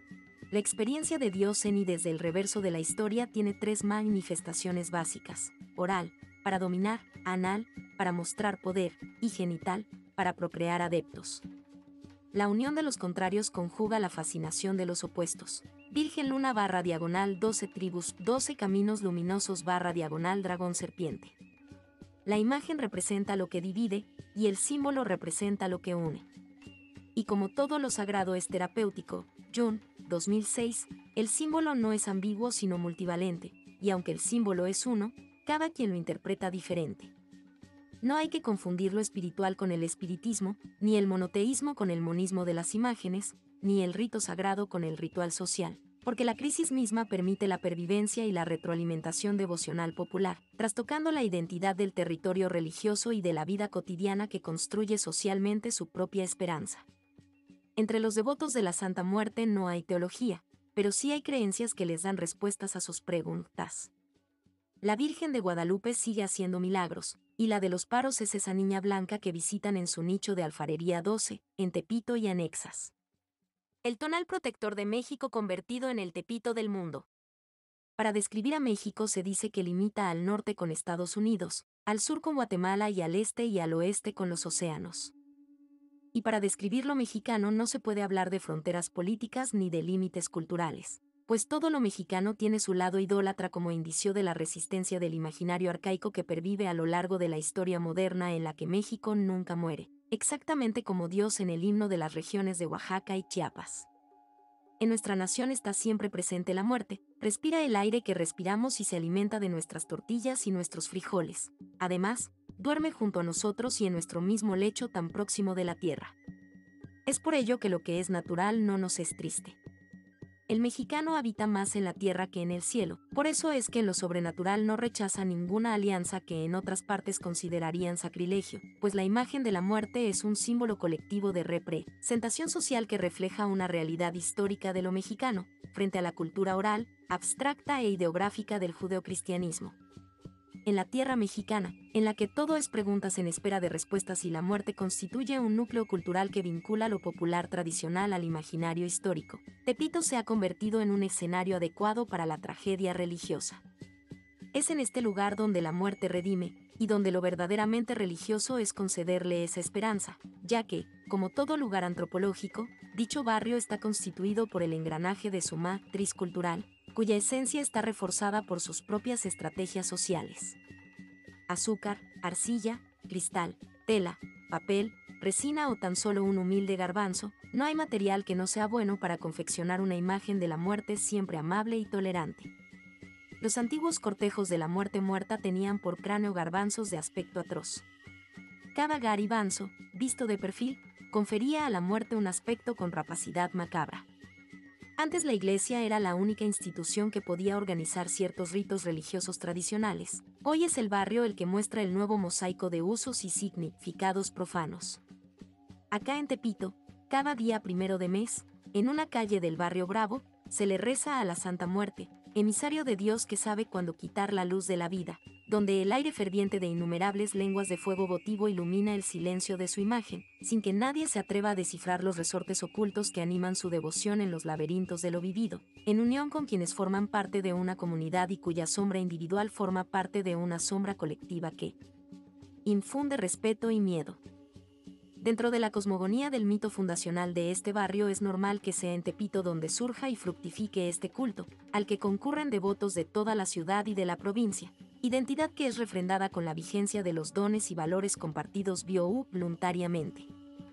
La experiencia de Dios en y desde el reverso de la historia tiene tres manifestaciones básicas: oral, para dominar; anal, para mostrar poder; y genital, para procrear adeptos. La unión de los contrarios conjuga la fascinación de los opuestos. Virgen Luna /diagonal 12 tribus, 12 caminos luminosos /diagonal dragón serpiente. La imagen representa lo que divide, y el símbolo representa lo que une. Y como todo lo sagrado es terapéutico, Jung, 2006, el símbolo no es ambiguo sino multivalente, y aunque el símbolo es uno, cada quien lo interpreta diferente. No hay que confundir lo espiritual con el espiritismo, ni el monoteísmo con el monismo de las imágenes, ni el rito sagrado con el ritual social, porque la crisis misma permite la pervivencia y la retroalimentación devocional popular, trastocando la identidad del territorio religioso y de la vida cotidiana que construye socialmente su propia esperanza. Entre los devotos de la Santa Muerte no hay teología, pero sí hay creencias que les dan respuestas a sus preguntas. La Virgen de Guadalupe sigue haciendo milagros, y la de los Paros es esa niña blanca que visitan en su nicho de alfarería 12, en Tepito y anexas. El tonal protector de México convertido en el Tepito del mundo. Para describir a México se dice que limita al norte con Estados Unidos, al sur con Guatemala y al este y al oeste con los océanos. Y para describir lo mexicano no se puede hablar de fronteras políticas ni de límites culturales, pues todo lo mexicano tiene su lado idólatra como indicio de la resistencia del imaginario arcaico que pervive a lo largo de la historia moderna en la que México nunca muere, exactamente como Dios en el himno de las regiones de Oaxaca y Chiapas. En nuestra nación está siempre presente la muerte, respira el aire que respiramos y se alimenta de nuestras tortillas y nuestros frijoles. Además, duerme junto a nosotros y en nuestro mismo lecho tan próximo de la tierra. Es por ello que lo que es natural no nos es triste. El mexicano habita más en la tierra que en el cielo, por eso es que en lo sobrenatural no rechaza ninguna alianza que en otras partes considerarían sacrilegio, pues la imagen de la muerte es un símbolo colectivo de representación social que refleja una realidad histórica de lo mexicano, frente a la cultura oral, abstracta e ideográfica del judeocristianismo. En la tierra mexicana, en la que todo es preguntas en espera de respuestas y la muerte constituye un núcleo cultural que vincula lo popular tradicional al imaginario histórico, Tepito se ha convertido en un escenario adecuado para la tragedia religiosa. Es en este lugar donde la muerte redime, y donde lo verdaderamente religioso es concederle esa esperanza, ya que, como todo lugar antropológico, dicho barrio está constituido por el engranaje de su matriz cultural, cuya esencia está reforzada por sus propias estrategias sociales. Azúcar, arcilla, cristal, tela, papel, resina o tan solo un humilde garbanzo, no hay material que no sea bueno para confeccionar una imagen de la muerte siempre amable y tolerante. Los antiguos cortejos de la muerte muerta tenían por cráneo garbanzos de aspecto atroz. Cada garibanzo, visto de perfil, confería a la muerte un aspecto con rapacidad macabra. Antes la iglesia era la única institución que podía organizar ciertos ritos religiosos tradicionales. Hoy es el barrio el que muestra el nuevo mosaico de usos y significados profanos. Acá en Tepito, cada día 1 de mes, en una calle del barrio Bravo, se le reza a la Santa Muerte, emisario de Dios que sabe cuándo quitar la luz de la vida, donde el aire ferviente de innumerables lenguas de fuego votivo ilumina el silencio de su imagen, sin que nadie se atreva a descifrar los resortes ocultos que animan su devoción en los laberintos de lo vivido, en unión con quienes forman parte de una comunidad y cuya sombra individual forma parte de una sombra colectiva que infunde respeto y miedo. Dentro de la cosmogonía del mito fundacional de este barrio es normal que sea en Tepito donde surja y fructifique este culto, al que concurren devotos de toda la ciudad y de la provincia, identidad que es refrendada con la vigencia de los dones y valores compartidos voluntariamente.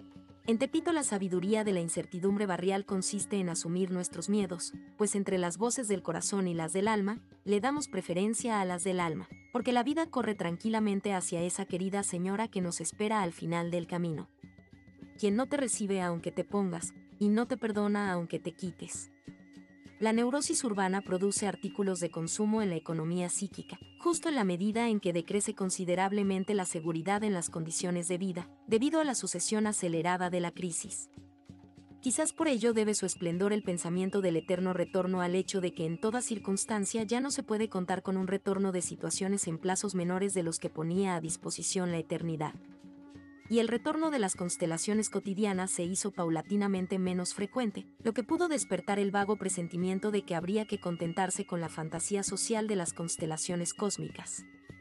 En Tepito la sabiduría de la incertidumbre barrial consiste en asumir nuestros miedos, pues entre las voces del corazón y las del alma, le damos preferencia a las del alma, porque la vida corre tranquilamente hacia esa querida señora que nos espera al final del camino. Quien no te recibe aunque te pongas, y no te perdona aunque te quites. La neurosis urbana produce artículos de consumo en la economía psíquica, justo en la medida en que decrece considerablemente la seguridad en las condiciones de vida, debido a la sucesión acelerada de la crisis. Quizás por ello debe su esplendor el pensamiento del eterno retorno al hecho de que en toda circunstancia ya no se puede contar con un retorno de situaciones en plazos menores de los que ponía a disposición la eternidad. y el retorno de las constelaciones cotidianas se hizo paulatinamente menos frecuente, lo que pudo despertar el vago presentimiento de que habría que contentarse con la fantasía social de las constelaciones cósmicas.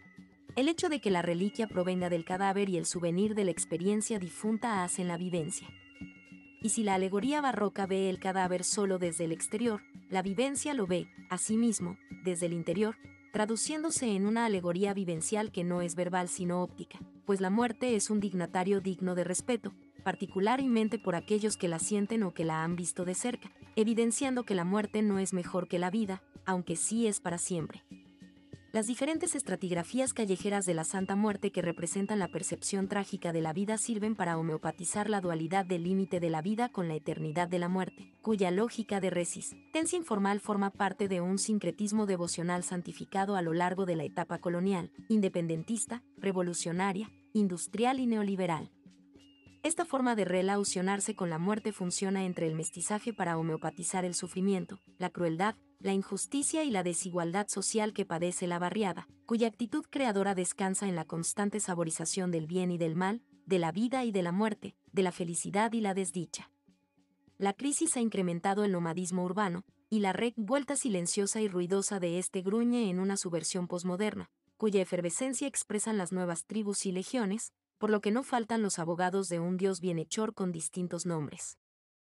El hecho de que la reliquia provenga del cadáver y el souvenir de la experiencia difunta hacen la vivencia. Y si la alegoría barroca ve el cadáver solo desde el exterior, la vivencia lo ve, asimismo, desde el interior, traduciéndose en una alegoría vivencial que no es verbal sino óptica, pues la muerte es un dignatario digno de respeto, particularmente por aquellos que la sienten o que la han visto de cerca, evidenciando que la muerte no es mejor que la vida, aunque sí es para siempre. Las diferentes estratigrafías callejeras de la Santa Muerte que representan la percepción trágica de la vida sirven para homeopatizar la dualidad del límite de la vida con la eternidad de la muerte, cuya lógica de resistencia informal forma parte de un sincretismo devocional santificado a lo largo de la etapa colonial, independentista, revolucionaria, industrial y neoliberal. Esta forma de relacionarse con la muerte funciona entre el mestizaje para homeopatizar el sufrimiento, la crueldad, la injusticia y la desigualdad social que padece la barriada, cuya actitud creadora descansa en la constante saborización del bien y del mal, de la vida y de la muerte, de la felicidad y la desdicha. La crisis ha incrementado el nomadismo urbano, y la revuelta silenciosa y ruidosa de este gruñe en una subversión posmoderna, cuya efervescencia expresan las nuevas tribus y legiones, por lo que no faltan los abogados de un Dios bienhechor con distintos nombres.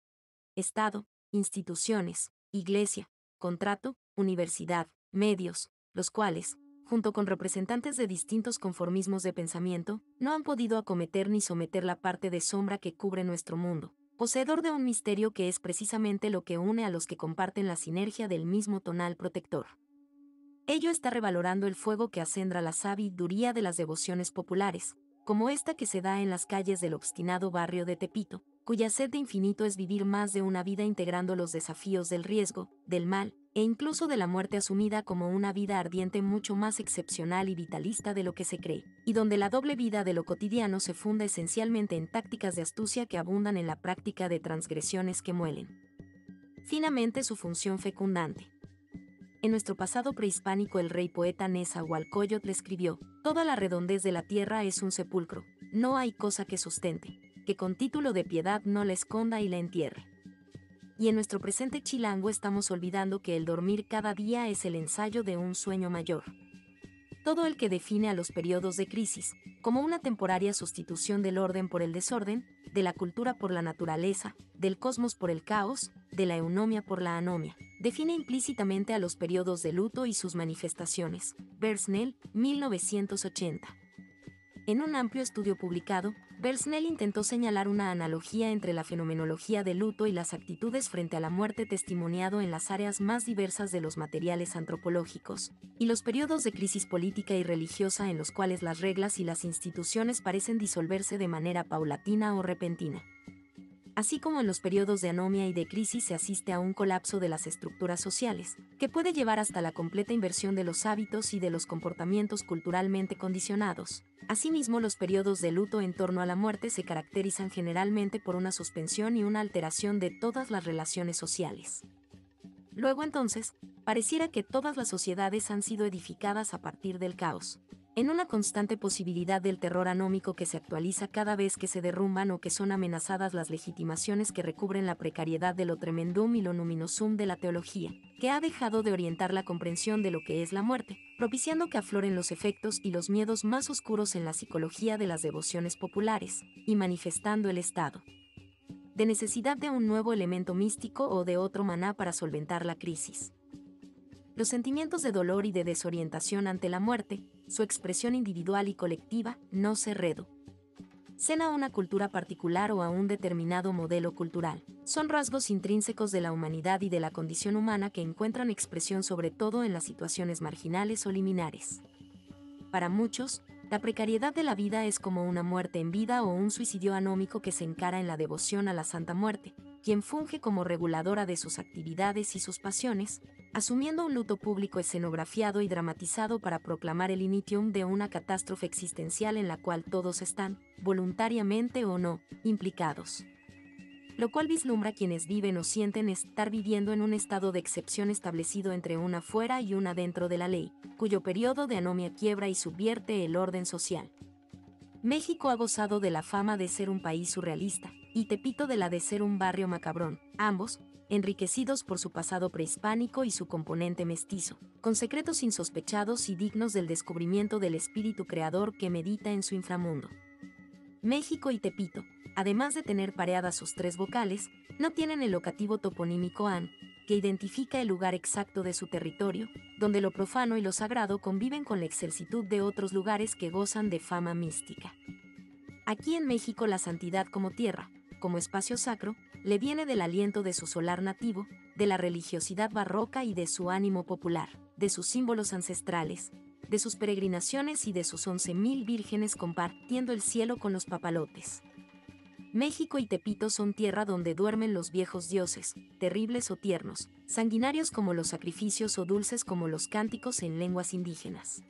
Estado, instituciones, iglesia, contrato, universidad, medios, los cuales, junto con representantes de distintos conformismos de pensamiento, no han podido acometer ni someter la parte de sombra que cubre nuestro mundo, poseedor de un misterio que es precisamente lo que une a los que comparten la sinergia del mismo tonal protector. Ello está revalorando el fuego que acendra la sabiduría de las devociones populares, como esta que se da en las calles del obstinado barrio de Tepito, cuya sed de infinito es vivir más de una vida integrando los desafíos del riesgo, del mal, e incluso de la muerte asumida como una vida ardiente mucho más excepcional y vitalista de lo que se cree, y donde la doble vida de lo cotidiano se funda esencialmente en tácticas de astucia que abundan en la práctica de transgresiones que muelen finamente su función fecundante. En nuestro pasado prehispánico el rey poeta Nezahualcóyotl escribió: «Toda la redondez de la tierra es un sepulcro, no hay cosa que sustente, que con título de piedad no la esconda y la entierre». Y en nuestro presente chilango estamos olvidando que el dormir cada día es el ensayo de un sueño mayor. Todo el que define a los periodos de crisis como una temporaria sustitución del orden por el desorden, de la cultura por la naturaleza, del cosmos por el caos, de la eunomia por la anomia, define implícitamente a los periodos de luto y sus manifestaciones. Bersnell, 1980. En un amplio estudio publicado, Bersnell intentó señalar una analogía entre la fenomenología del luto y las actitudes frente a la muerte testimoniado en las áreas más diversas de los materiales antropológicos, y los periodos de crisis política y religiosa en los cuales las reglas y las instituciones parecen disolverse de manera paulatina o repentina. Así como en los periodos de anomia y de crisis se asiste a un colapso de las estructuras sociales, que puede llevar hasta la completa inversión de los hábitos y de los comportamientos culturalmente condicionados. Asimismo, los periodos de luto en torno a la muerte se caracterizan generalmente por una suspensión y una alteración de todas las relaciones sociales. Luego entonces, pareciera que todas las sociedades han sido edificadas a partir del caos, en una constante posibilidad del terror anómico que se actualiza cada vez que se derrumban o que son amenazadas las legitimaciones que recubren la precariedad de lo tremendum y lo numinosum de la teología, que ha dejado de orientar la comprensión de lo que es la muerte, propiciando que afloren los efectos y los miedos más oscuros en la psicología de las devociones populares, y manifestando el estado de necesidad de un nuevo elemento místico o de otro maná para solventar la crisis. Los sentimientos de dolor y de desorientación ante la muerte, su expresión individual y colectiva, no se reducen a una cultura particular o a un determinado modelo cultural. Son rasgos intrínsecos de la humanidad y de la condición humana que encuentran expresión sobre todo en las situaciones marginales o liminares. Para muchos, la precariedad de la vida es como una muerte en vida o un suicidio anómico que se encara en la devoción a la Santa Muerte, quien funge como reguladora de sus actividades y sus pasiones, asumiendo un luto público escenografiado y dramatizado para proclamar el initium de una catástrofe existencial en la cual todos están, voluntariamente o no, implicados. Lo cual vislumbra quienes viven o sienten estar viviendo en un estado de excepción establecido entre una fuera y una dentro de la ley, cuyo periodo de anomia quiebra y subvierte el orden social. México ha gozado de la fama de ser un país surrealista, y Tepito de la de ser un barrio macabrón, ambos, enriquecidos por su pasado prehispánico y su componente mestizo, con secretos insospechados y dignos del descubrimiento del espíritu creador que medita en su inframundo. México y Tepito, además de tener pareadas sus tres vocales, no tienen el locativo toponímico an, que identifica el lugar exacto de su territorio, donde lo profano y lo sagrado conviven con la excelsitud de otros lugares que gozan de fama mística. Aquí en México la santidad como tierra, como espacio sacro, le viene del aliento de su solar nativo, de la religiosidad barroca y de su ánimo popular, de sus símbolos ancestrales, de sus peregrinaciones y de sus 11.000 vírgenes compartiendo el cielo con los papalotes. México y Tepito son tierra donde duermen los viejos dioses, terribles o tiernos, sanguinarios como los sacrificios o dulces como los cánticos en lenguas indígenas.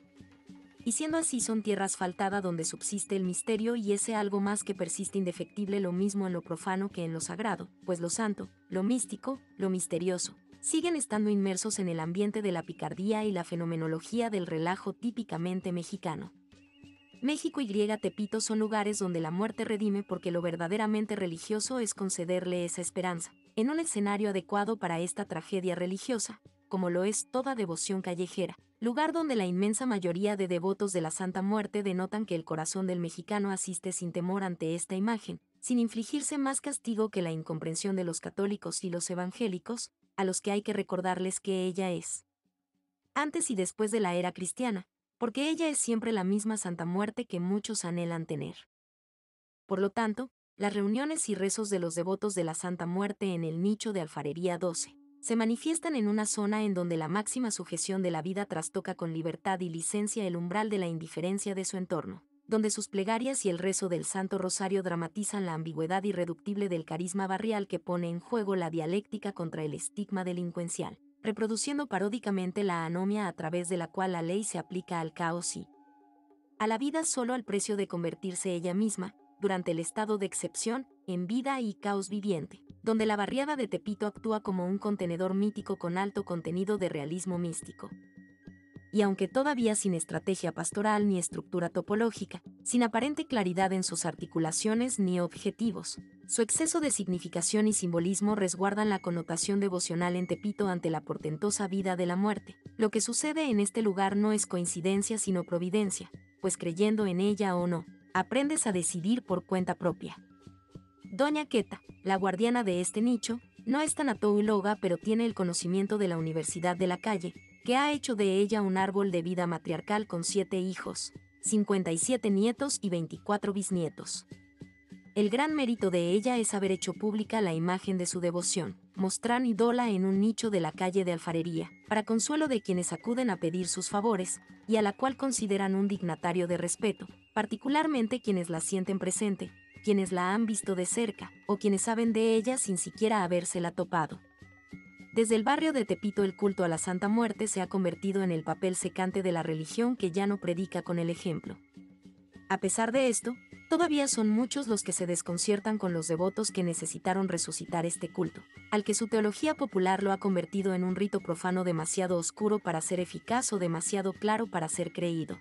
Y siendo así son tierra asfaltada donde subsiste el misterio y ese algo más que persiste indefectible lo mismo en lo profano que en lo sagrado, pues lo santo, lo místico, lo misterioso, siguen estando inmersos en el ambiente de la picardía y la fenomenología del relajo típicamente mexicano. México y Tepito son lugares donde la muerte redime porque lo verdaderamente religioso es concederle esa esperanza, en un escenario adecuado para esta tragedia religiosa, como lo es toda devoción callejera, lugar donde la inmensa mayoría de devotos de la Santa Muerte denotan que el corazón del mexicano asiste sin temor ante esta imagen, sin infligirse más castigo que la incomprensión de los católicos y los evangélicos, a los que hay que recordarles que ella es, antes y después de la era cristiana, porque ella es siempre la misma Santa Muerte que muchos anhelan tener. Por lo tanto, las reuniones y rezos de los devotos de la Santa Muerte en el nicho de Alfarería 12 se manifiestan en una zona en donde la máxima sujeción de la vida trastoca con libertad y licencia el umbral de la indiferencia de su entorno, donde sus plegarias y el rezo del Santo Rosario dramatizan la ambigüedad irreductible del carisma barrial que pone en juego la dialéctica contra el estigma delincuencial, reproduciendo paródicamente la anomia a través de la cual la ley se aplica al caos y a la vida solo al precio de convertirse ella misma, durante el estado de excepción, en vida y caos viviente, donde la barriada de Tepito actúa como un contenedor mítico con alto contenido de realismo místico. Y aunque todavía sin estrategia pastoral ni estructura topológica, sin aparente claridad en sus articulaciones ni objetivos, su exceso de significación y simbolismo resguardan la connotación devocional en Tepito ante la portentosa vida de la muerte. Lo que sucede en este lugar no es coincidencia sino providencia, pues creyendo en ella o no, aprendes a decidir por cuenta propia. Doña Queta, la guardiana de este nicho, no es tanatóloga pero tiene el conocimiento de la Universidad de la Calle, que ha hecho de ella un árbol de vida matriarcal con 7 hijos, 57 nietos y 24 bisnietos. El gran mérito de ella es haber hecho pública la imagen de su devoción, mostrando ídola en un nicho de la calle de Alfarería, para consuelo de quienes acuden a pedir sus favores, y a la cual consideran un dignatario de respeto, particularmente quienes la sienten presente, quienes la han visto de cerca, o quienes saben de ella sin siquiera habérsela topado. Desde el barrio de Tepito el culto a la Santa Muerte se ha convertido en el papel secante de la religión que ya no predica con el ejemplo. A pesar de esto, todavía son muchos los que se desconciertan con los devotos que necesitaron resucitar este culto, al que su teología popular lo ha convertido en un rito profano demasiado oscuro para ser eficaz o demasiado claro para ser creído.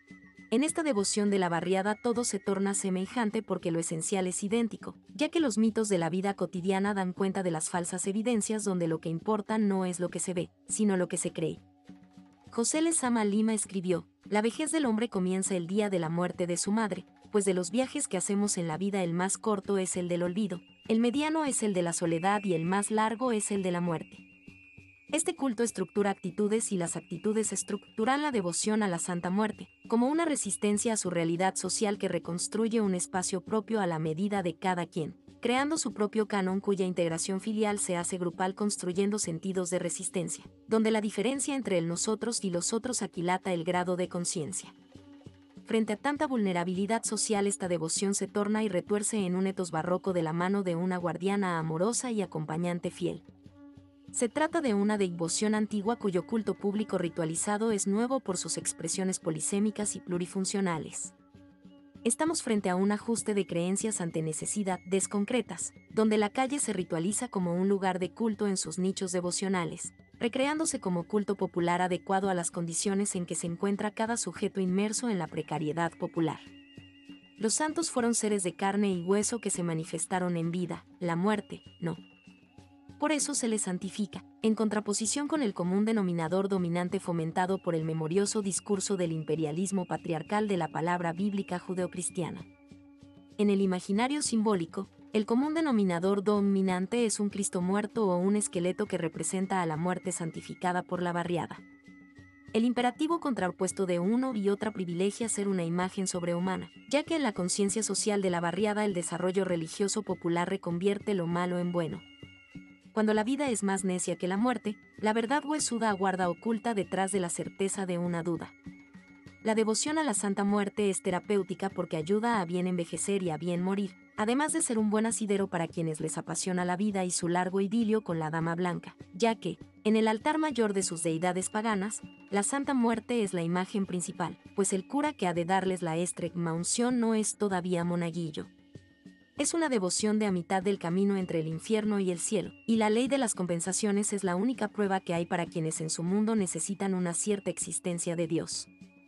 En esta devoción de la barriada todo se torna semejante porque lo esencial es idéntico, ya que los mitos de la vida cotidiana dan cuenta de las falsas evidencias donde lo que importa no es lo que se ve, sino lo que se cree. José Lezama Lima escribió, la vejez del hombre comienza el día de la muerte de su madre, pues de los viajes que hacemos en la vida el más corto es el del olvido, el mediano es el de la soledad y el más largo es el de la muerte. Este culto estructura actitudes y las actitudes estructuran la devoción a la Santa Muerte, como una resistencia a su realidad social que reconstruye un espacio propio a la medida de cada quien, creando su propio canon cuya integración filial se hace grupal construyendo sentidos de resistencia, donde la diferencia entre el nosotros y los otros aquilata el grado de conciencia. Frente a tanta vulnerabilidad social esta devoción se torna y retuerce en un etos barroco de la mano de una guardiana amorosa y acompañante fiel. Se trata de una devoción antigua cuyo culto público ritualizado es nuevo por sus expresiones polisémicas y plurifuncionales. Estamos frente a un ajuste de creencias ante necesidades concretas, donde la calle se ritualiza como un lugar de culto en sus nichos devocionales, recreándose como culto popular adecuado a las condiciones en que se encuentra cada sujeto inmerso en la precariedad popular. Los santos fueron seres de carne y hueso que se manifestaron en vida, la muerte, no. Por eso se les santifica, en contraposición con el común denominador dominante fomentado por el memorioso discurso del imperialismo patriarcal de la palabra bíblica judeocristiana. En el imaginario simbólico, el común denominador dominante es un Cristo muerto o un esqueleto que representa a la muerte santificada por la barriada. El imperativo contrapuesto de uno y otra privilegia ser una imagen sobrehumana, ya que en la conciencia social de la barriada el desarrollo religioso popular reconvierte lo malo en bueno. Cuando la vida es más necia que la muerte, la verdad huesuda aguarda oculta detrás de la certeza de una duda. La devoción a la Santa Muerte es terapéutica porque ayuda a bien envejecer y a bien morir, además de ser un buen asidero para quienes les apasiona la vida y su largo idilio con la Dama Blanca, ya que, en el altar mayor de sus deidades paganas, la Santa Muerte es la imagen principal, pues el cura que ha de darles la estregma unción no es todavía monaguillo. Es una devoción de a mitad del camino entre el infierno y el cielo, y la ley de las compensaciones es la única prueba que hay para quienes en su mundo necesitan una cierta existencia de Dios.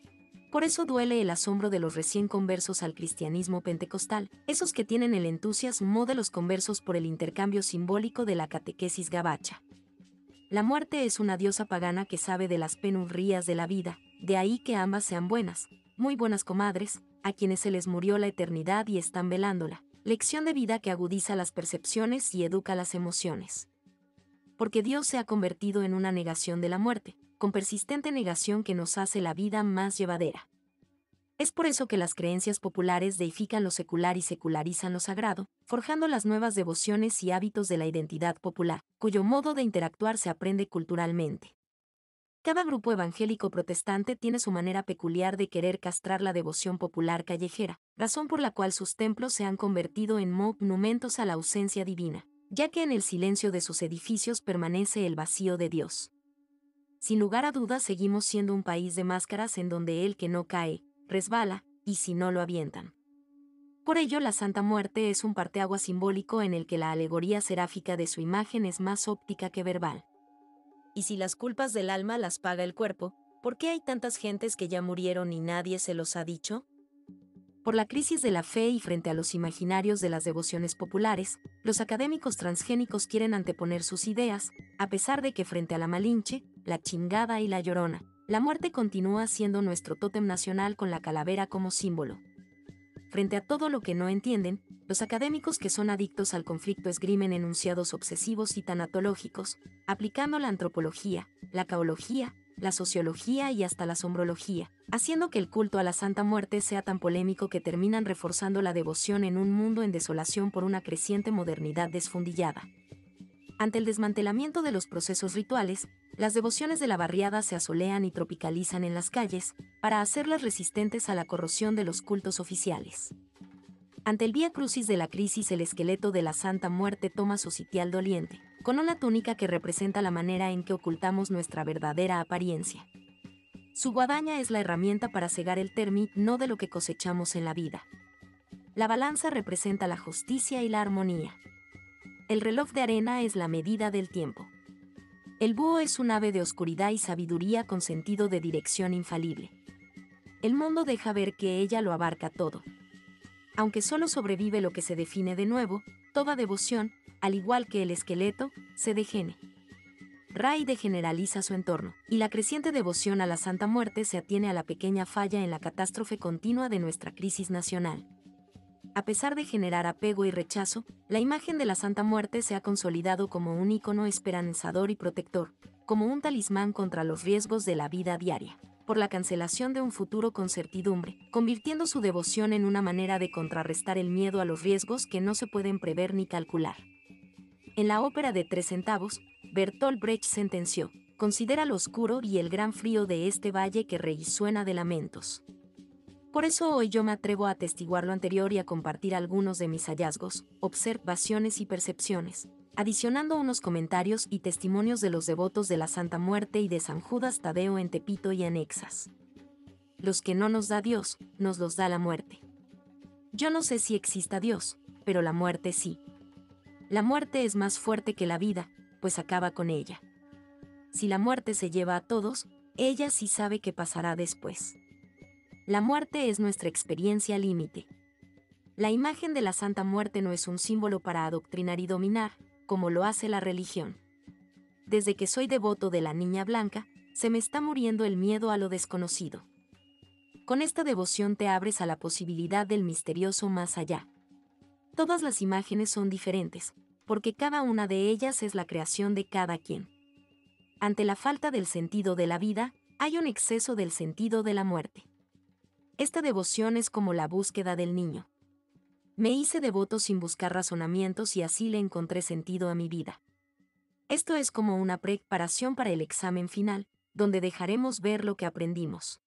Por eso duele el asombro de los recién conversos al cristianismo pentecostal, esos que tienen el entusiasmo de los conversos por el intercambio simbólico de la catequesis gabacha. La muerte es una diosa pagana que sabe de las penurrías de la vida, de ahí que ambas sean buenas, muy buenas comadres, a quienes se les murió la eternidad y están velándola. Lección de vida que agudiza las percepciones y educa las emociones. Porque Dios se ha convertido en una negación de la muerte, con persistente negación que nos hace la vida más llevadera. Es por eso que las creencias populares deifican lo secular y secularizan lo sagrado, forjando las nuevas devociones y hábitos de la identidad popular, cuyo modo de interactuar se aprende culturalmente. Cada grupo evangélico protestante tiene su manera peculiar de querer castrar la devoción popular callejera, razón por la cual sus templos se han convertido en monumentos a la ausencia divina, ya que en el silencio de sus edificios permanece el vacío de Dios. Sin lugar a dudas seguimos siendo un país de máscaras en donde el que no cae, resbala, y si no lo avientan. Por ello la Santa Muerte es un parteaguas simbólico en el que la alegoría seráfica de su imagen es más óptica que verbal. Y si las culpas del alma las paga el cuerpo, ¿por qué hay tantas gentes que ya murieron y nadie se los ha dicho? Por la crisis de la fe y frente a los imaginarios de las devociones populares, los académicos transgénicos quieren anteponer sus ideas, a pesar de que frente a la Malinche, la Chingada y la Llorona, la muerte continúa siendo nuestro tótem nacional con la calavera como símbolo. Frente a todo lo que no entienden, los académicos que son adictos al conflicto esgrimen enunciados obsesivos y tanatológicos, aplicando la antropología, la caología, la sociología y hasta la sombrología, haciendo que el culto a la Santa Muerte sea tan polémico que terminan reforzando la devoción en un mundo en desolación por una creciente modernidad desfundillada. Ante el desmantelamiento de los procesos rituales, las devociones de la barriada se asolean y tropicalizan en las calles, para hacerlas resistentes a la corrosión de los cultos oficiales. Ante el vía crucis de la crisis, el esqueleto de la Santa Muerte toma su sitial doliente, con una túnica que representa la manera en que ocultamos nuestra verdadera apariencia. Su guadaña es la herramienta para cegar el término de lo que cosechamos en la vida. La balanza representa la justicia y la armonía. El reloj de arena es la medida del tiempo. El búho es un ave de oscuridad y sabiduría con sentido de dirección infalible. El mundo deja ver que ella lo abarca todo. Aunque solo sobrevive lo que se define de nuevo, toda devoción, al igual que el esqueleto, se degene. Ray degeneraliza su entorno, y la creciente devoción a la Santa Muerte se atiene a la pequeña falla en la catástrofe continua de nuestra crisis nacional. A pesar de generar apego y rechazo, la imagen de la Santa Muerte se ha consolidado como un ícono esperanzador y protector, como un talismán contra los riesgos de la vida diaria, por la cancelación de un futuro con certidumbre, convirtiendo su devoción en una manera de contrarrestar el miedo a los riesgos que no se pueden prever ni calcular. En la ópera de 3 centavos, Bertolt Brecht sentenció: considera lo oscuro y el gran frío de este valle que resuena de lamentos. Por eso hoy yo me atrevo a atestiguar lo anterior y a compartir algunos de mis hallazgos, observaciones y percepciones, adicionando unos comentarios y testimonios de los devotos de la Santa Muerte y de San Judas Tadeo en Tepito y anexas. Los que no nos da Dios, nos los da la muerte. Yo no sé si exista Dios, pero la muerte sí. La muerte es más fuerte que la vida, pues acaba con ella. Si la muerte se lleva a todos, ella sí sabe qué pasará después. La muerte es nuestra experiencia límite. La imagen de la Santa Muerte no es un símbolo para adoctrinar y dominar, como lo hace la religión. Desde que soy devoto de la Niña Blanca, se me está muriendo el miedo a lo desconocido. Con esta devoción te abres a la posibilidad del misterioso más allá. Todas las imágenes son diferentes, porque cada una de ellas es la creación de cada quien. Ante la falta del sentido de la vida, hay un exceso del sentido de la muerte. Esta devoción es como la búsqueda del niño. Me hice devoto sin buscar razonamientos y así le encontré sentido a mi vida. Esto es como una preparación para el examen final, donde dejaremos ver lo que aprendimos.